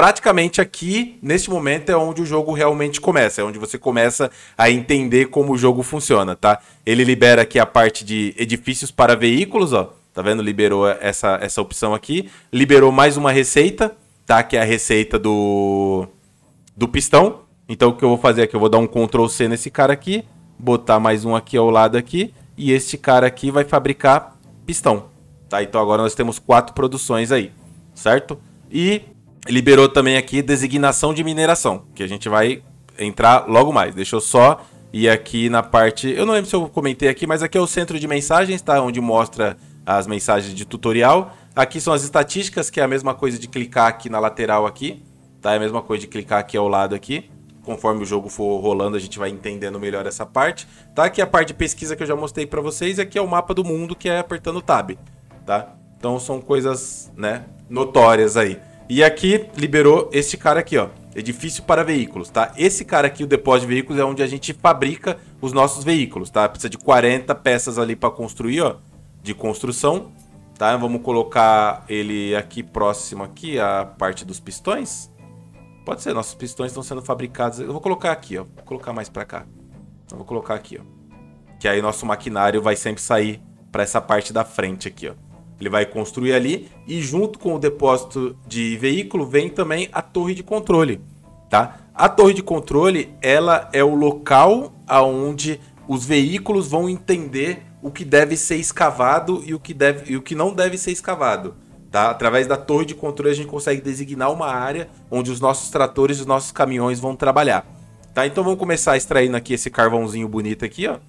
praticamente aqui, neste momento, é onde o jogo realmente começa. É onde você começa a entender como o jogo funciona, tá? Ele libera aqui a parte de edifícios para veículos, ó. Tá vendo? Liberou essa, essa opção aqui. Liberou mais uma receita, tá? Que é a receita do, do pistão. Então, o que eu vou fazer aqui? Eu vou dar um control C nesse cara aqui. Botar mais um aqui ao lado aqui. E este cara aqui vai fabricar pistão, tá? Então, agora nós temos quatro produções aí, certo? E liberou também aqui designação de mineração, que a gente vai entrar logo mais. Deixa eu só ir aqui na parte... Eu não lembro se eu comentei aqui, mas aqui é o centro de mensagens, tá? Onde mostra as mensagens de tutorial. Aqui são as estatísticas, que é a mesma coisa de clicar aqui na lateral aqui, tá? É a mesma coisa de clicar aqui ao lado aqui. Conforme o jogo for rolando, a gente vai entendendo melhor essa parte, tá? Aqui é a parte de pesquisa que eu já mostrei pra vocês. E aqui é o mapa do mundo, que é apertando o Tab, tá? Então são coisas, né, notórias aí. E aqui liberou este cara aqui, ó. Edifício para veículos, tá? Esse cara aqui, o depósito de veículos, é onde a gente fabrica os nossos veículos, tá? Precisa de quarenta peças ali para construir, ó. De construção, tá? Vamos colocar ele aqui próximo aqui, a parte dos pistões. Pode ser, nossos pistões estão sendo fabricados. Eu vou colocar aqui, ó. Vou colocar mais para cá. Eu vou colocar aqui, ó. Que aí nosso maquinário vai sempre sair para essa parte da frente aqui, ó. Ele vai construir ali e junto com o depósito de veículo vem também a torre de controle, tá? A torre de controle, ela é o local aonde os veículos vão entender o que deve ser escavado e o que, deve, e o que não deve ser escavado, tá? Através da torre de controle a gente consegue designar uma área onde os nossos tratores e os nossos caminhões vão trabalhar, tá? Então vamos começar extraindo aqui esse carvãozinho bonito aqui, ó.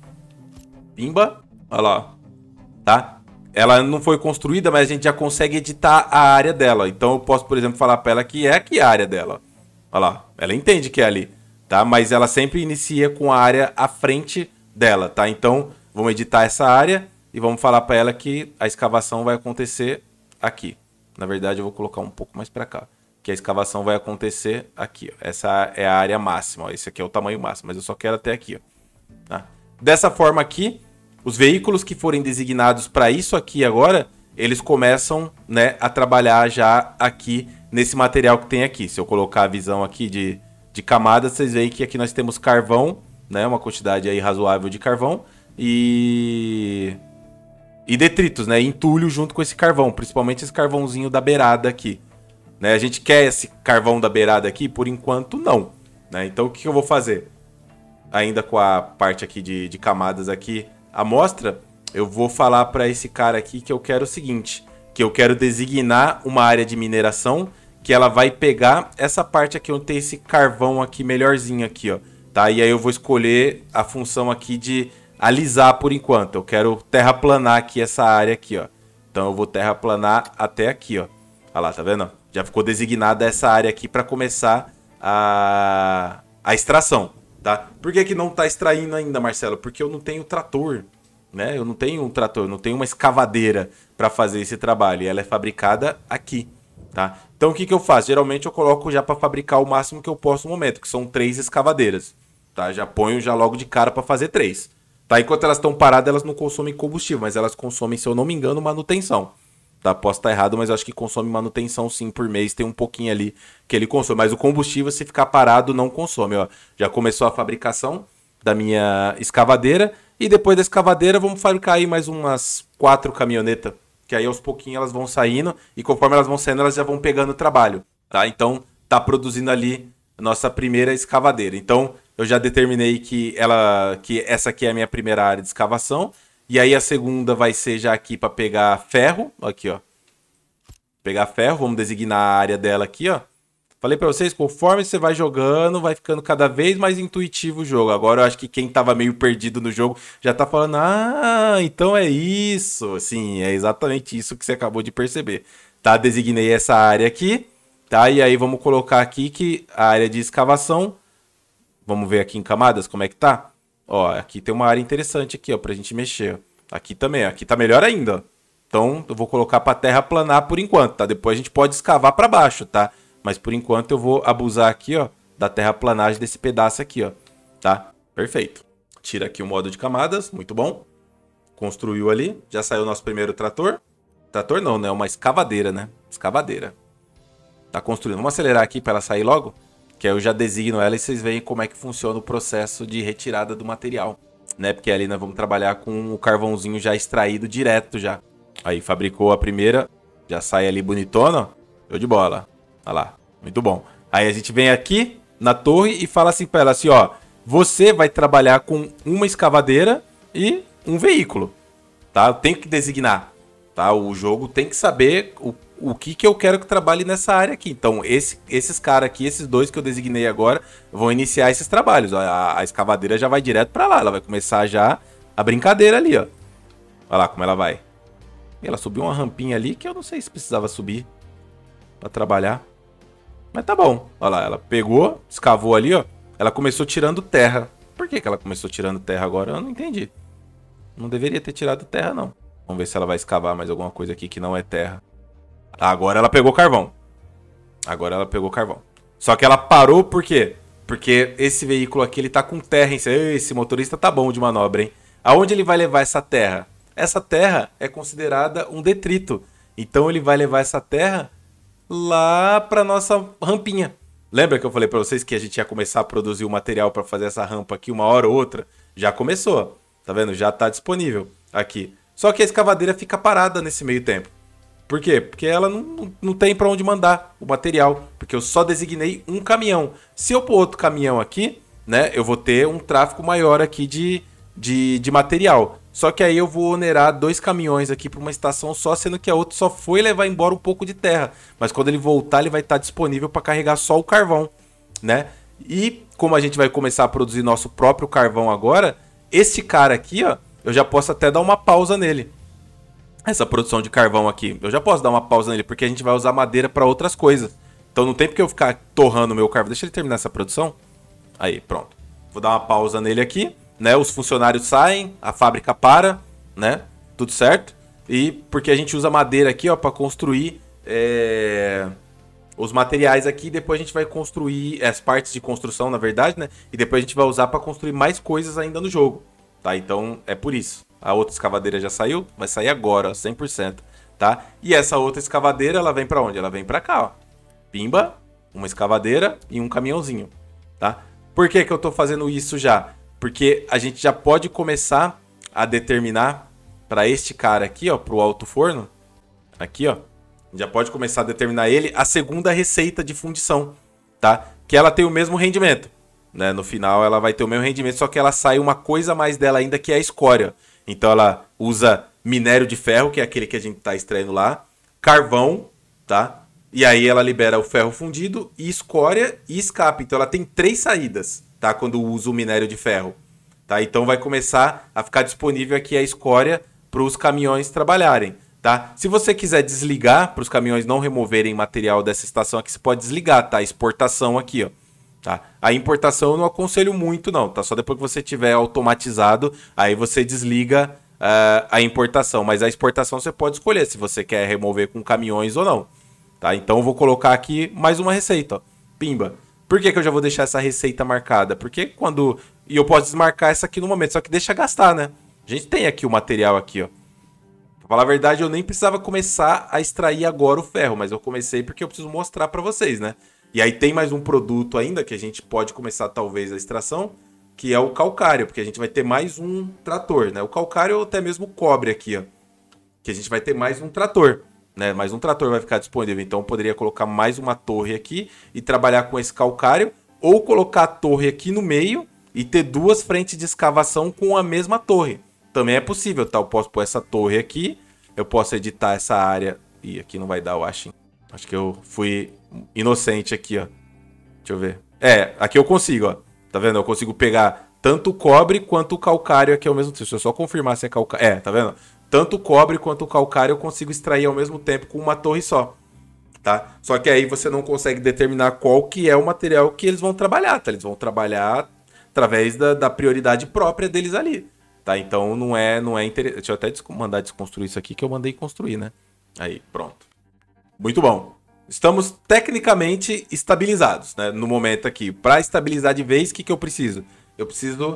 Pimba, olha lá, tá? Ela não foi construída, mas a gente já consegue editar a área dela. Então eu posso, por exemplo, falar para ela que é aqui a área dela. Olha lá, ela entende que é ali, tá? Mas ela sempre inicia com a área à frente dela, tá? Então vamos editar essa área e vamos falar para ela que a escavação vai acontecer aqui. Na verdade eu vou colocar um pouco mais para cá. Que a escavação vai acontecer aqui, ó. Essa é a área máxima, ó. Esse aqui é o tamanho máximo, mas eu só quero até aqui, ó. Tá? Dessa forma aqui, os veículos que forem designados para isso aqui agora, eles começam, né, a trabalhar já aqui nesse material que tem aqui. Se eu colocar a visão aqui de, de camadas, vocês veem que aqui nós temos carvão, né, uma quantidade aí razoável de carvão e, e detritos, né, entulho junto com esse carvão, principalmente esse carvãozinho da beirada aqui. Né, a gente quer esse carvão da beirada aqui? Por enquanto não. Né? Então o que eu vou fazer? Ainda com a parte aqui de, de camadas aqui, amostra, eu vou falar para esse cara aqui que eu quero o seguinte, que eu quero designar uma área de mineração que ela vai pegar essa parte aqui onde tem esse carvão aqui melhorzinho aqui, ó, tá? E aí eu vou escolher a função aqui de alisar por enquanto. Eu quero terraplanar aqui essa área aqui, ó. Então eu vou terraplanar até aqui, ó. Olha lá, tá vendo? Já ficou designada essa área aqui para começar a, a extração. Tá? Por que que não está extraindo ainda, Marcelo? Porque eu não tenho trator, né? Eu não tenho um trator, não tenho uma escavadeira para fazer esse trabalho. E ela é fabricada aqui, tá? Então o que que eu faço? Geralmente eu coloco já para fabricar o máximo que eu posso no momento, que são três escavadeiras, tá? Já ponho já logo de cara para fazer três, tá? Enquanto elas estão paradas, elas não consomem combustível, mas elas consomem, se eu não me engano, manutenção. Tá? Posso estar errado, mas eu acho que consome manutenção sim por mês. Tem um pouquinho ali que ele consome. Mas o combustível, se ficar parado, não consome. Ó. Já começou a fabricação da minha escavadeira. E depois da escavadeira, vamos fabricar aí mais umas quatro caminhonetas. Que aí aos pouquinhos elas vão saindo. E conforme elas vão saindo, elas já vão pegando trabalho. Tá? Então, tá produzindo ali a nossa primeira escavadeira. Então, eu já determinei que, ela, que essa aqui é a minha primeira área de escavação. E aí a segunda vai ser já aqui para pegar ferro, aqui ó, pegar ferro, vamos designar a área dela aqui ó. Falei para vocês, conforme você vai jogando, vai ficando cada vez mais intuitivo o jogo. Agora eu acho que quem tava meio perdido no jogo já tá falando, ah, então é isso. Sim, é exatamente isso que você acabou de perceber. Tá, designei essa área aqui, tá, e aí vamos colocar aqui que a área de escavação, vamos ver aqui em camadas como é que tá. Ó, aqui tem uma área interessante aqui, ó, pra gente mexer. Aqui também, aqui tá melhor ainda, ó. Então, eu vou colocar pra terraplanar por enquanto, tá? Depois a gente pode escavar pra baixo, tá? Mas por enquanto eu vou abusar aqui, ó, da terraplanagem desse pedaço aqui, ó. Tá? Perfeito. Tira aqui o modo de camadas, muito bom. Construiu ali, já saiu o nosso primeiro trator. Trator não, né? Uma escavadeira, né? Escavadeira. Tá construindo. Vamos acelerar aqui para ela sair logo? Que aí eu já designo ela e vocês veem como é que funciona o processo de retirada do material, né? Porque ali nós vamos trabalhar com o carvãozinho já extraído direto já. Aí, fabricou a primeira, já sai ali bonitona, ó. Show de bola. Olha lá, muito bom. Aí a gente vem aqui na torre e fala assim pra ela assim, ó. Você vai trabalhar com uma escavadeira e um veículo, tá? Eu tenho que designar, tá? O jogo tem que saber o o que, que eu quero que trabalhe nessa área aqui. Então, esse, esses caras aqui, esses dois que eu designei agora, vão iniciar esses trabalhos. A, a escavadeira já vai direto pra lá. Ela vai começar já a brincadeira ali, ó. Olha lá como ela vai. E ela subiu uma rampinha ali que eu não sei se precisava subir pra trabalhar. Mas tá bom. Olha lá, ela pegou, escavou ali, ó. Ela começou tirando terra. Por que que ela começou tirando terra agora? Eu não entendi. Não deveria ter tirado terra, não. Vamos ver se ela vai escavar mais alguma coisa aqui que não é terra. Agora ela pegou carvão. Agora ela pegou carvão. Só que ela parou por quê? Porque esse veículo aqui, ele tá com terra em cima. Esse motorista tá bom de manobra, hein? Aonde ele vai levar essa terra? Essa terra é considerada um detrito. Então ele vai levar essa terra lá pra nossa rampinha. Lembra que eu falei pra vocês que a gente ia começar a produzir o material pra fazer essa rampa aqui uma hora ou outra? Já começou. Tá vendo? Já tá disponível aqui. Só que a escavadeira fica parada nesse meio tempo. Por quê? Porque ela não, não tem para onde mandar o material. Porque eu só designei um caminhão. Se eu pôr outro caminhão aqui, né? Eu vou ter um tráfego maior aqui de, de, de material. Só que aí eu vou onerar dois caminhões aqui para uma estação só, sendo que a outra só foi levar embora um pouco de terra. Mas quando ele voltar, ele vai estar disponível para carregar só o carvão, né? E como a gente vai começar a produzir nosso próprio carvão agora, esse cara aqui, ó, eu já posso até dar uma pausa nele. Essa produção de carvão aqui, eu já posso dar uma pausa nele, porque a gente vai usar madeira para outras coisas. Então não tem porque eu ficar torrando o meu carvão. Deixa ele terminar essa produção. Aí, pronto. Vou dar uma pausa nele aqui, né? Os funcionários saem, a fábrica para, né? Tudo certo. E porque a gente usa madeira aqui, ó, para construir é... os materiais aqui. Depois a gente vai construir as partes de construção, na verdade, né? E depois a gente vai usar para construir mais coisas ainda no jogo, tá? Então é por isso. A outra escavadeira já saiu? Vai sair agora, ó, cem por cento, tá? E essa outra escavadeira, ela vem pra onde? Ela vem pra cá, ó. Pimba, uma escavadeira e um caminhãozinho, tá? Por que que eu tô fazendo isso já? Porque a gente já pode começar a determinar pra este cara aqui, ó, pro alto forno, aqui, ó. Já pode começar a determinar ele a segunda receita de fundição, tá? Que ela tem o mesmo rendimento, né? No final ela vai ter o mesmo rendimento, só que ela sai uma coisa a mais dela ainda, que é a escória. Então ela usa minério de ferro, que é aquele que a gente tá extraindo lá, carvão, tá? E aí ela libera o ferro fundido e escória e escape. Então ela tem três saídas, tá? Quando usa o minério de ferro, tá? Então vai começar a ficar disponível aqui a escória para os caminhões trabalharem, tá? Se você quiser desligar, para os caminhões não removerem material dessa estação aqui, você pode desligar, tá? Exportação aqui, ó. Tá? A importação eu não aconselho muito não, tá? Só depois que você tiver automatizado, aí você desliga uh, a importação. Mas a exportação você pode escolher se você quer remover com caminhões ou não, tá? Então eu vou colocar aqui mais uma receita, ó. Pimba. Por que que eu já vou deixar essa receita marcada? Porque quando... E eu posso desmarcar essa aqui no momento, só que deixa gastar, né? A gente tem aqui o material aqui, ó. Pra falar a verdade, eu nem precisava começar a extrair agora o ferro, mas eu comecei porque eu preciso mostrar pra vocês, né? E aí tem mais um produto ainda que a gente pode começar talvez a extração, que é o calcário, porque a gente vai ter mais um trator, né? O calcário ou até mesmo o cobre aqui, ó. Que a gente vai ter mais um trator, né? Mais um trator vai ficar disponível. Então eu poderia colocar mais uma torre aqui e trabalhar com esse calcário, ou colocar a torre aqui no meio e ter duas frentes de escavação com a mesma torre. Também é possível, tá? Eu posso pôr essa torre aqui, eu posso editar essa área... Ih, aqui não vai dar, eu acho. Acho que eu fui inocente aqui, ó. Deixa eu ver. É, aqui eu consigo, ó. Tá vendo? Eu consigo pegar tanto o cobre quanto o calcário aqui ao mesmo tempo. Deixa eu só confirmar se é calcário. É, tá vendo? Tanto o cobre quanto o calcário eu consigo extrair ao mesmo tempo com uma torre só, tá? Só que aí você não consegue determinar qual que é o material que eles vão trabalhar, tá? Eles vão trabalhar através da, da prioridade própria deles ali, tá? Então não é, não é interessante. Deixa eu até mandar desconstruir isso aqui que eu mandei construir, né? Aí, pronto. Muito bom. Estamos tecnicamente estabilizados, né, no momento aqui. Para estabilizar de vez, o que, que eu preciso? Eu preciso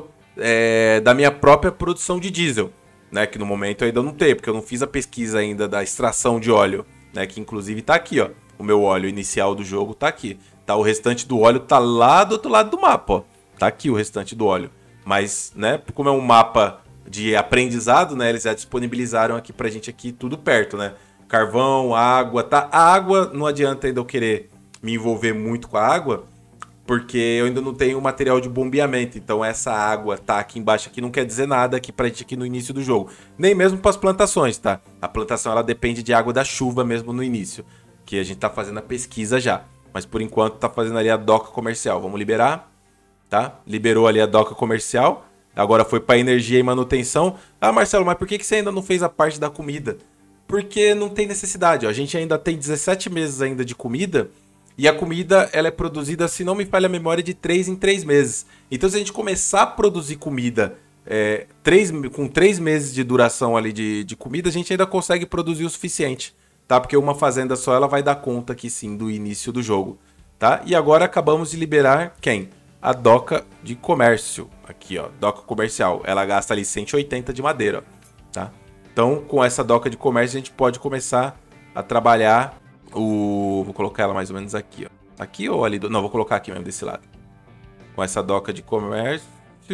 é, da minha própria produção de diesel, né, que no momento eu ainda não tenho, porque eu não fiz a pesquisa ainda da extração de óleo, né, que inclusive está aqui, ó. o meu óleo inicial do jogo tá aqui. Tá, o restante do óleo tá lá do outro lado do mapa, ó. Tá aqui o restante do óleo. Mas, né, como é um mapa de aprendizado, né, eles já disponibilizaram aqui pra gente aqui tudo perto, né? Carvão, água, tá? A água, não adianta ainda eu querer me envolver muito com a água, porque eu ainda não tenho material de bombeamento. Então essa água tá aqui embaixo aqui não quer dizer nada aqui pra gente aqui no início do jogo. Nem mesmo para as plantações, tá? A plantação ela depende de água da chuva mesmo no início, que a gente tá fazendo a pesquisa já. Mas por enquanto tá fazendo ali a doca comercial. Vamos liberar, tá? Liberou ali a doca comercial. Agora foi para energia e manutenção. Ah, Marcelo, mas por que que você ainda não fez a parte da comida? Porque não tem necessidade, ó. A gente ainda tem dezessete meses ainda de comida. E a comida, ela é produzida, se não me falha a memória, de três em três meses. Então, se a gente começar a produzir comida é, três, com três meses de duração ali de, de comida, a gente ainda consegue produzir o suficiente, tá? Porque uma fazenda só, ela vai dar conta aqui, sim, do início do jogo, tá? E agora acabamos de liberar quem? A doca de comércio. Aqui, ó, doca comercial. Ela gasta ali cento e oitenta de madeira, tá? Então, com essa doca de comércio, a gente pode começar a trabalhar... O... Vou colocar ela mais ou menos aqui, ó. Aqui ou ali? Do... Não, vou colocar aqui mesmo, desse lado. Com essa doca de comércio...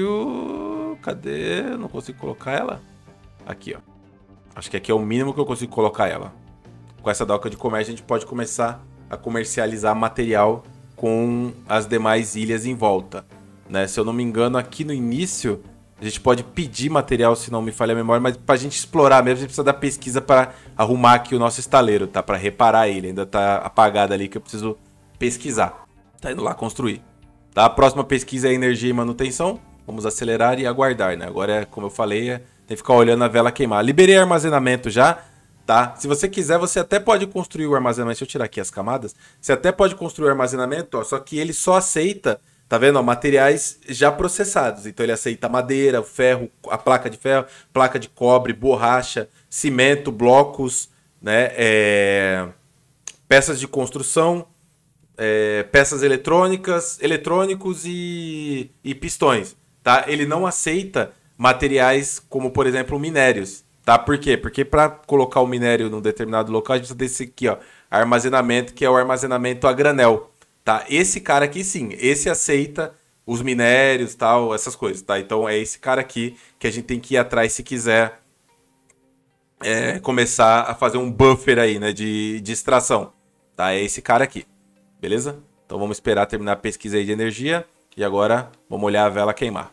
Cadê? Não consigo colocar ela. Aqui, ó. Acho que aqui é o mínimo que eu consigo colocar ela. Com essa doca de comércio, a gente pode começar a comercializar material com as demais ilhas em volta, né? Se eu não me engano, aqui no início... A gente pode pedir material, se não me falha a memória, mas pra gente explorar mesmo, a gente precisa da pesquisa para arrumar aqui o nosso estaleiro, tá? Para reparar ele, ainda tá apagado ali que eu preciso pesquisar. Tá indo lá construir. Tá? A próxima pesquisa é energia e manutenção. Vamos acelerar e aguardar, né? Agora, é, como eu falei, é, tem que ficar olhando a vela queimar. Liberei armazenamento já, tá? Se você quiser, você até pode construir o armazenamento. Deixa eu tirar aqui as camadas. Você até pode construir o armazenamento, ó, só que ele só aceita... Tá vendo? Ó, materiais já processados. Então ele aceita madeira, ferro, a placa de ferro, placa de cobre, borracha, cimento, blocos, né? É... peças de construção, é... peças eletrônicas, eletrônicos e... e pistões. Tá? Ele não aceita materiais como, por exemplo, minérios. Tá? Por quê? Porque para colocar o minério num determinado local, a gente precisa desse aqui, ó, armazenamento, que é o armazenamento a granel. Tá, esse cara aqui sim, esse aceita os minérios, tal, essas coisas, tá? Então é esse cara aqui que a gente tem que ir atrás se quiser é, começar a fazer um buffer aí, né, de, de extração, tá? É esse cara aqui, beleza? Então vamos esperar terminar a pesquisa aí de energia e agora vamos olhar a vela queimar.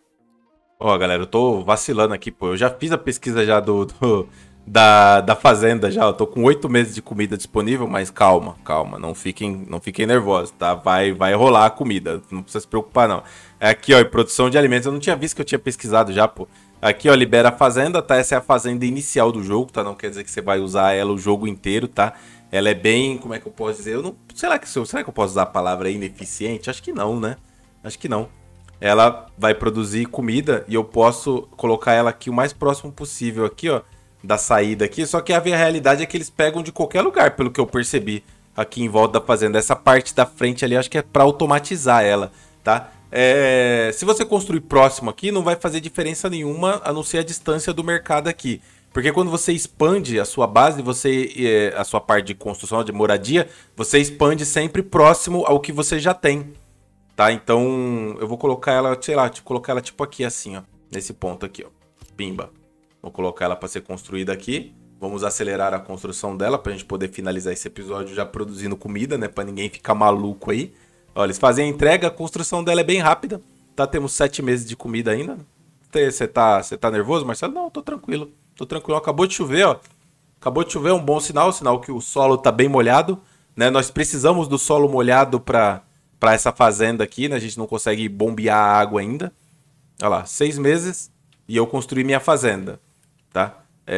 Ó, galera, eu tô vacilando aqui, pô, eu já fiz a pesquisa já do... do... Da, da fazenda já, eu tô com oito meses de comida disponível, mas calma, calma, não fiquem, não fiquem nervosos, tá? Vai, vai rolar a comida, não precisa se preocupar não. Aqui, ó, em produção de alimentos, eu não tinha visto que eu tinha pesquisado já, pô. Aqui, ó, libera a fazenda, tá? Essa é a fazenda inicial do jogo, tá? Não quer dizer que você vai usar ela o jogo inteiro, tá? Ela é bem, como é que eu posso dizer? Eu não, será que, será que eu posso usar a palavra ineficiente? Acho que não, né? Acho que não. Ela vai produzir comida e eu posso colocar ela aqui o mais próximo possível aqui, ó, da saída aqui, só que a realidade é que eles pegam de qualquer lugar, pelo que eu percebi aqui em volta da fazenda. Essa parte da frente ali, acho que é para automatizar ela, tá? É... Se você construir próximo aqui, não vai fazer diferença nenhuma, a não ser a distância do mercado aqui. Porque quando você expande a sua base, você, a sua parte de construção, de moradia, você expande sempre próximo ao que você já tem, tá? Então, eu vou colocar ela, sei lá, tipo, colocar ela tipo aqui assim, ó, nesse ponto aqui, ó, pimba. Vou colocar ela para ser construída aqui. Vamos acelerar a construção dela para a gente poder finalizar esse episódio já produzindo comida, né? Para ninguém ficar maluco aí. Olha, eles fazem a entrega, a construção dela é bem rápida. Tá? Temos sete meses de comida ainda. Você tá, você tá nervoso, Marcelo? Não, tô tranquilo. Tô tranquilo. Acabou de chover, ó. Acabou de chover, é um bom sinal. Sinal que o solo tá bem molhado, né? Nós precisamos do solo molhado para para essa fazenda aqui, né? A gente não consegue bombear a água ainda. Olha lá, seis meses e eu construí minha fazenda. Tá?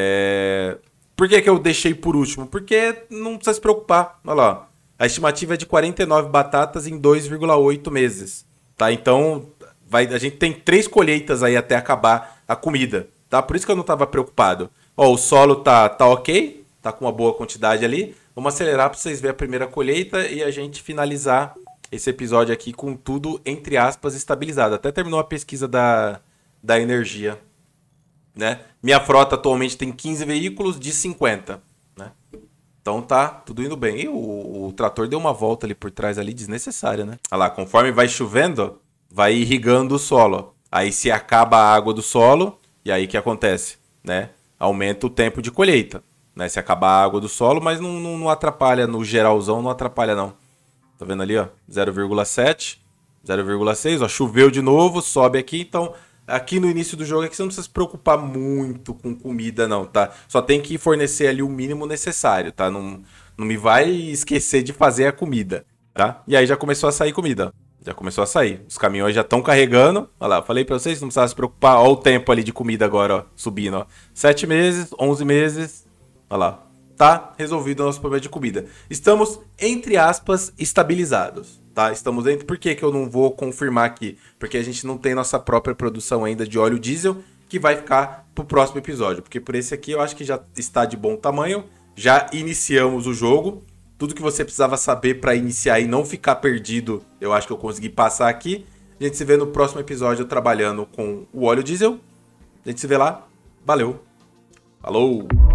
É... Por que que eu deixei por último? Porque não precisa se preocupar. Olha lá. A estimativa é de quarenta e nove batatas em dois vírgula oito meses. Tá? Então, vai... a gente tem três colheitas aí até acabar a comida. Tá? Por isso que eu não estava preocupado. Ó, o solo tá, tá ok. Tá com uma boa quantidade ali. Vamos acelerar para vocês verem a primeira colheita e a gente finalizar esse episódio aqui com tudo, entre aspas, estabilizado. Até terminou a pesquisa da, da energia. Né? Minha frota atualmente tem quinze veículos de cinquenta. Né? Então tá tudo indo bem. E o, o trator deu uma volta ali por trás ali desnecessária, né? Olha lá, conforme vai chovendo, vai irrigando o solo. Aí se acaba a água do solo, e aí o que acontece, né? Aumenta o tempo de colheita, né? Se acabar a água do solo, mas não, não, não atrapalha, no geralzão não atrapalha não. Tá vendo ali, ó? zero vírgula sete, zero vírgula seis, ó, choveu de novo, sobe aqui, então aqui no início do jogo é que você não precisa se preocupar muito com comida não, tá? Só tem que fornecer ali o mínimo necessário, tá? Não, não me vai esquecer de fazer a comida, tá? E aí já começou a sair comida, já começou a sair. Os caminhões já estão carregando, olha lá, eu falei pra vocês, não precisava se preocupar, ó o tempo ali de comida agora, ó, subindo, ó. sete meses, onze meses, olha lá. Tá resolvido o nosso problema de comida. Estamos, entre aspas, estabilizados. Tá? Estamos dentro. Por que que eu não vou confirmar aqui? Porque a gente não tem nossa própria produção ainda de óleo diesel, que vai ficar pro próximo episódio. Porque por esse aqui eu acho que já está de bom tamanho. Já iniciamos o jogo. Tudo que você precisava saber para iniciar e não ficar perdido, eu acho que eu consegui passar aqui. A gente se vê no próximo episódio trabalhando com o óleo diesel. A gente se vê lá. Valeu. Falou!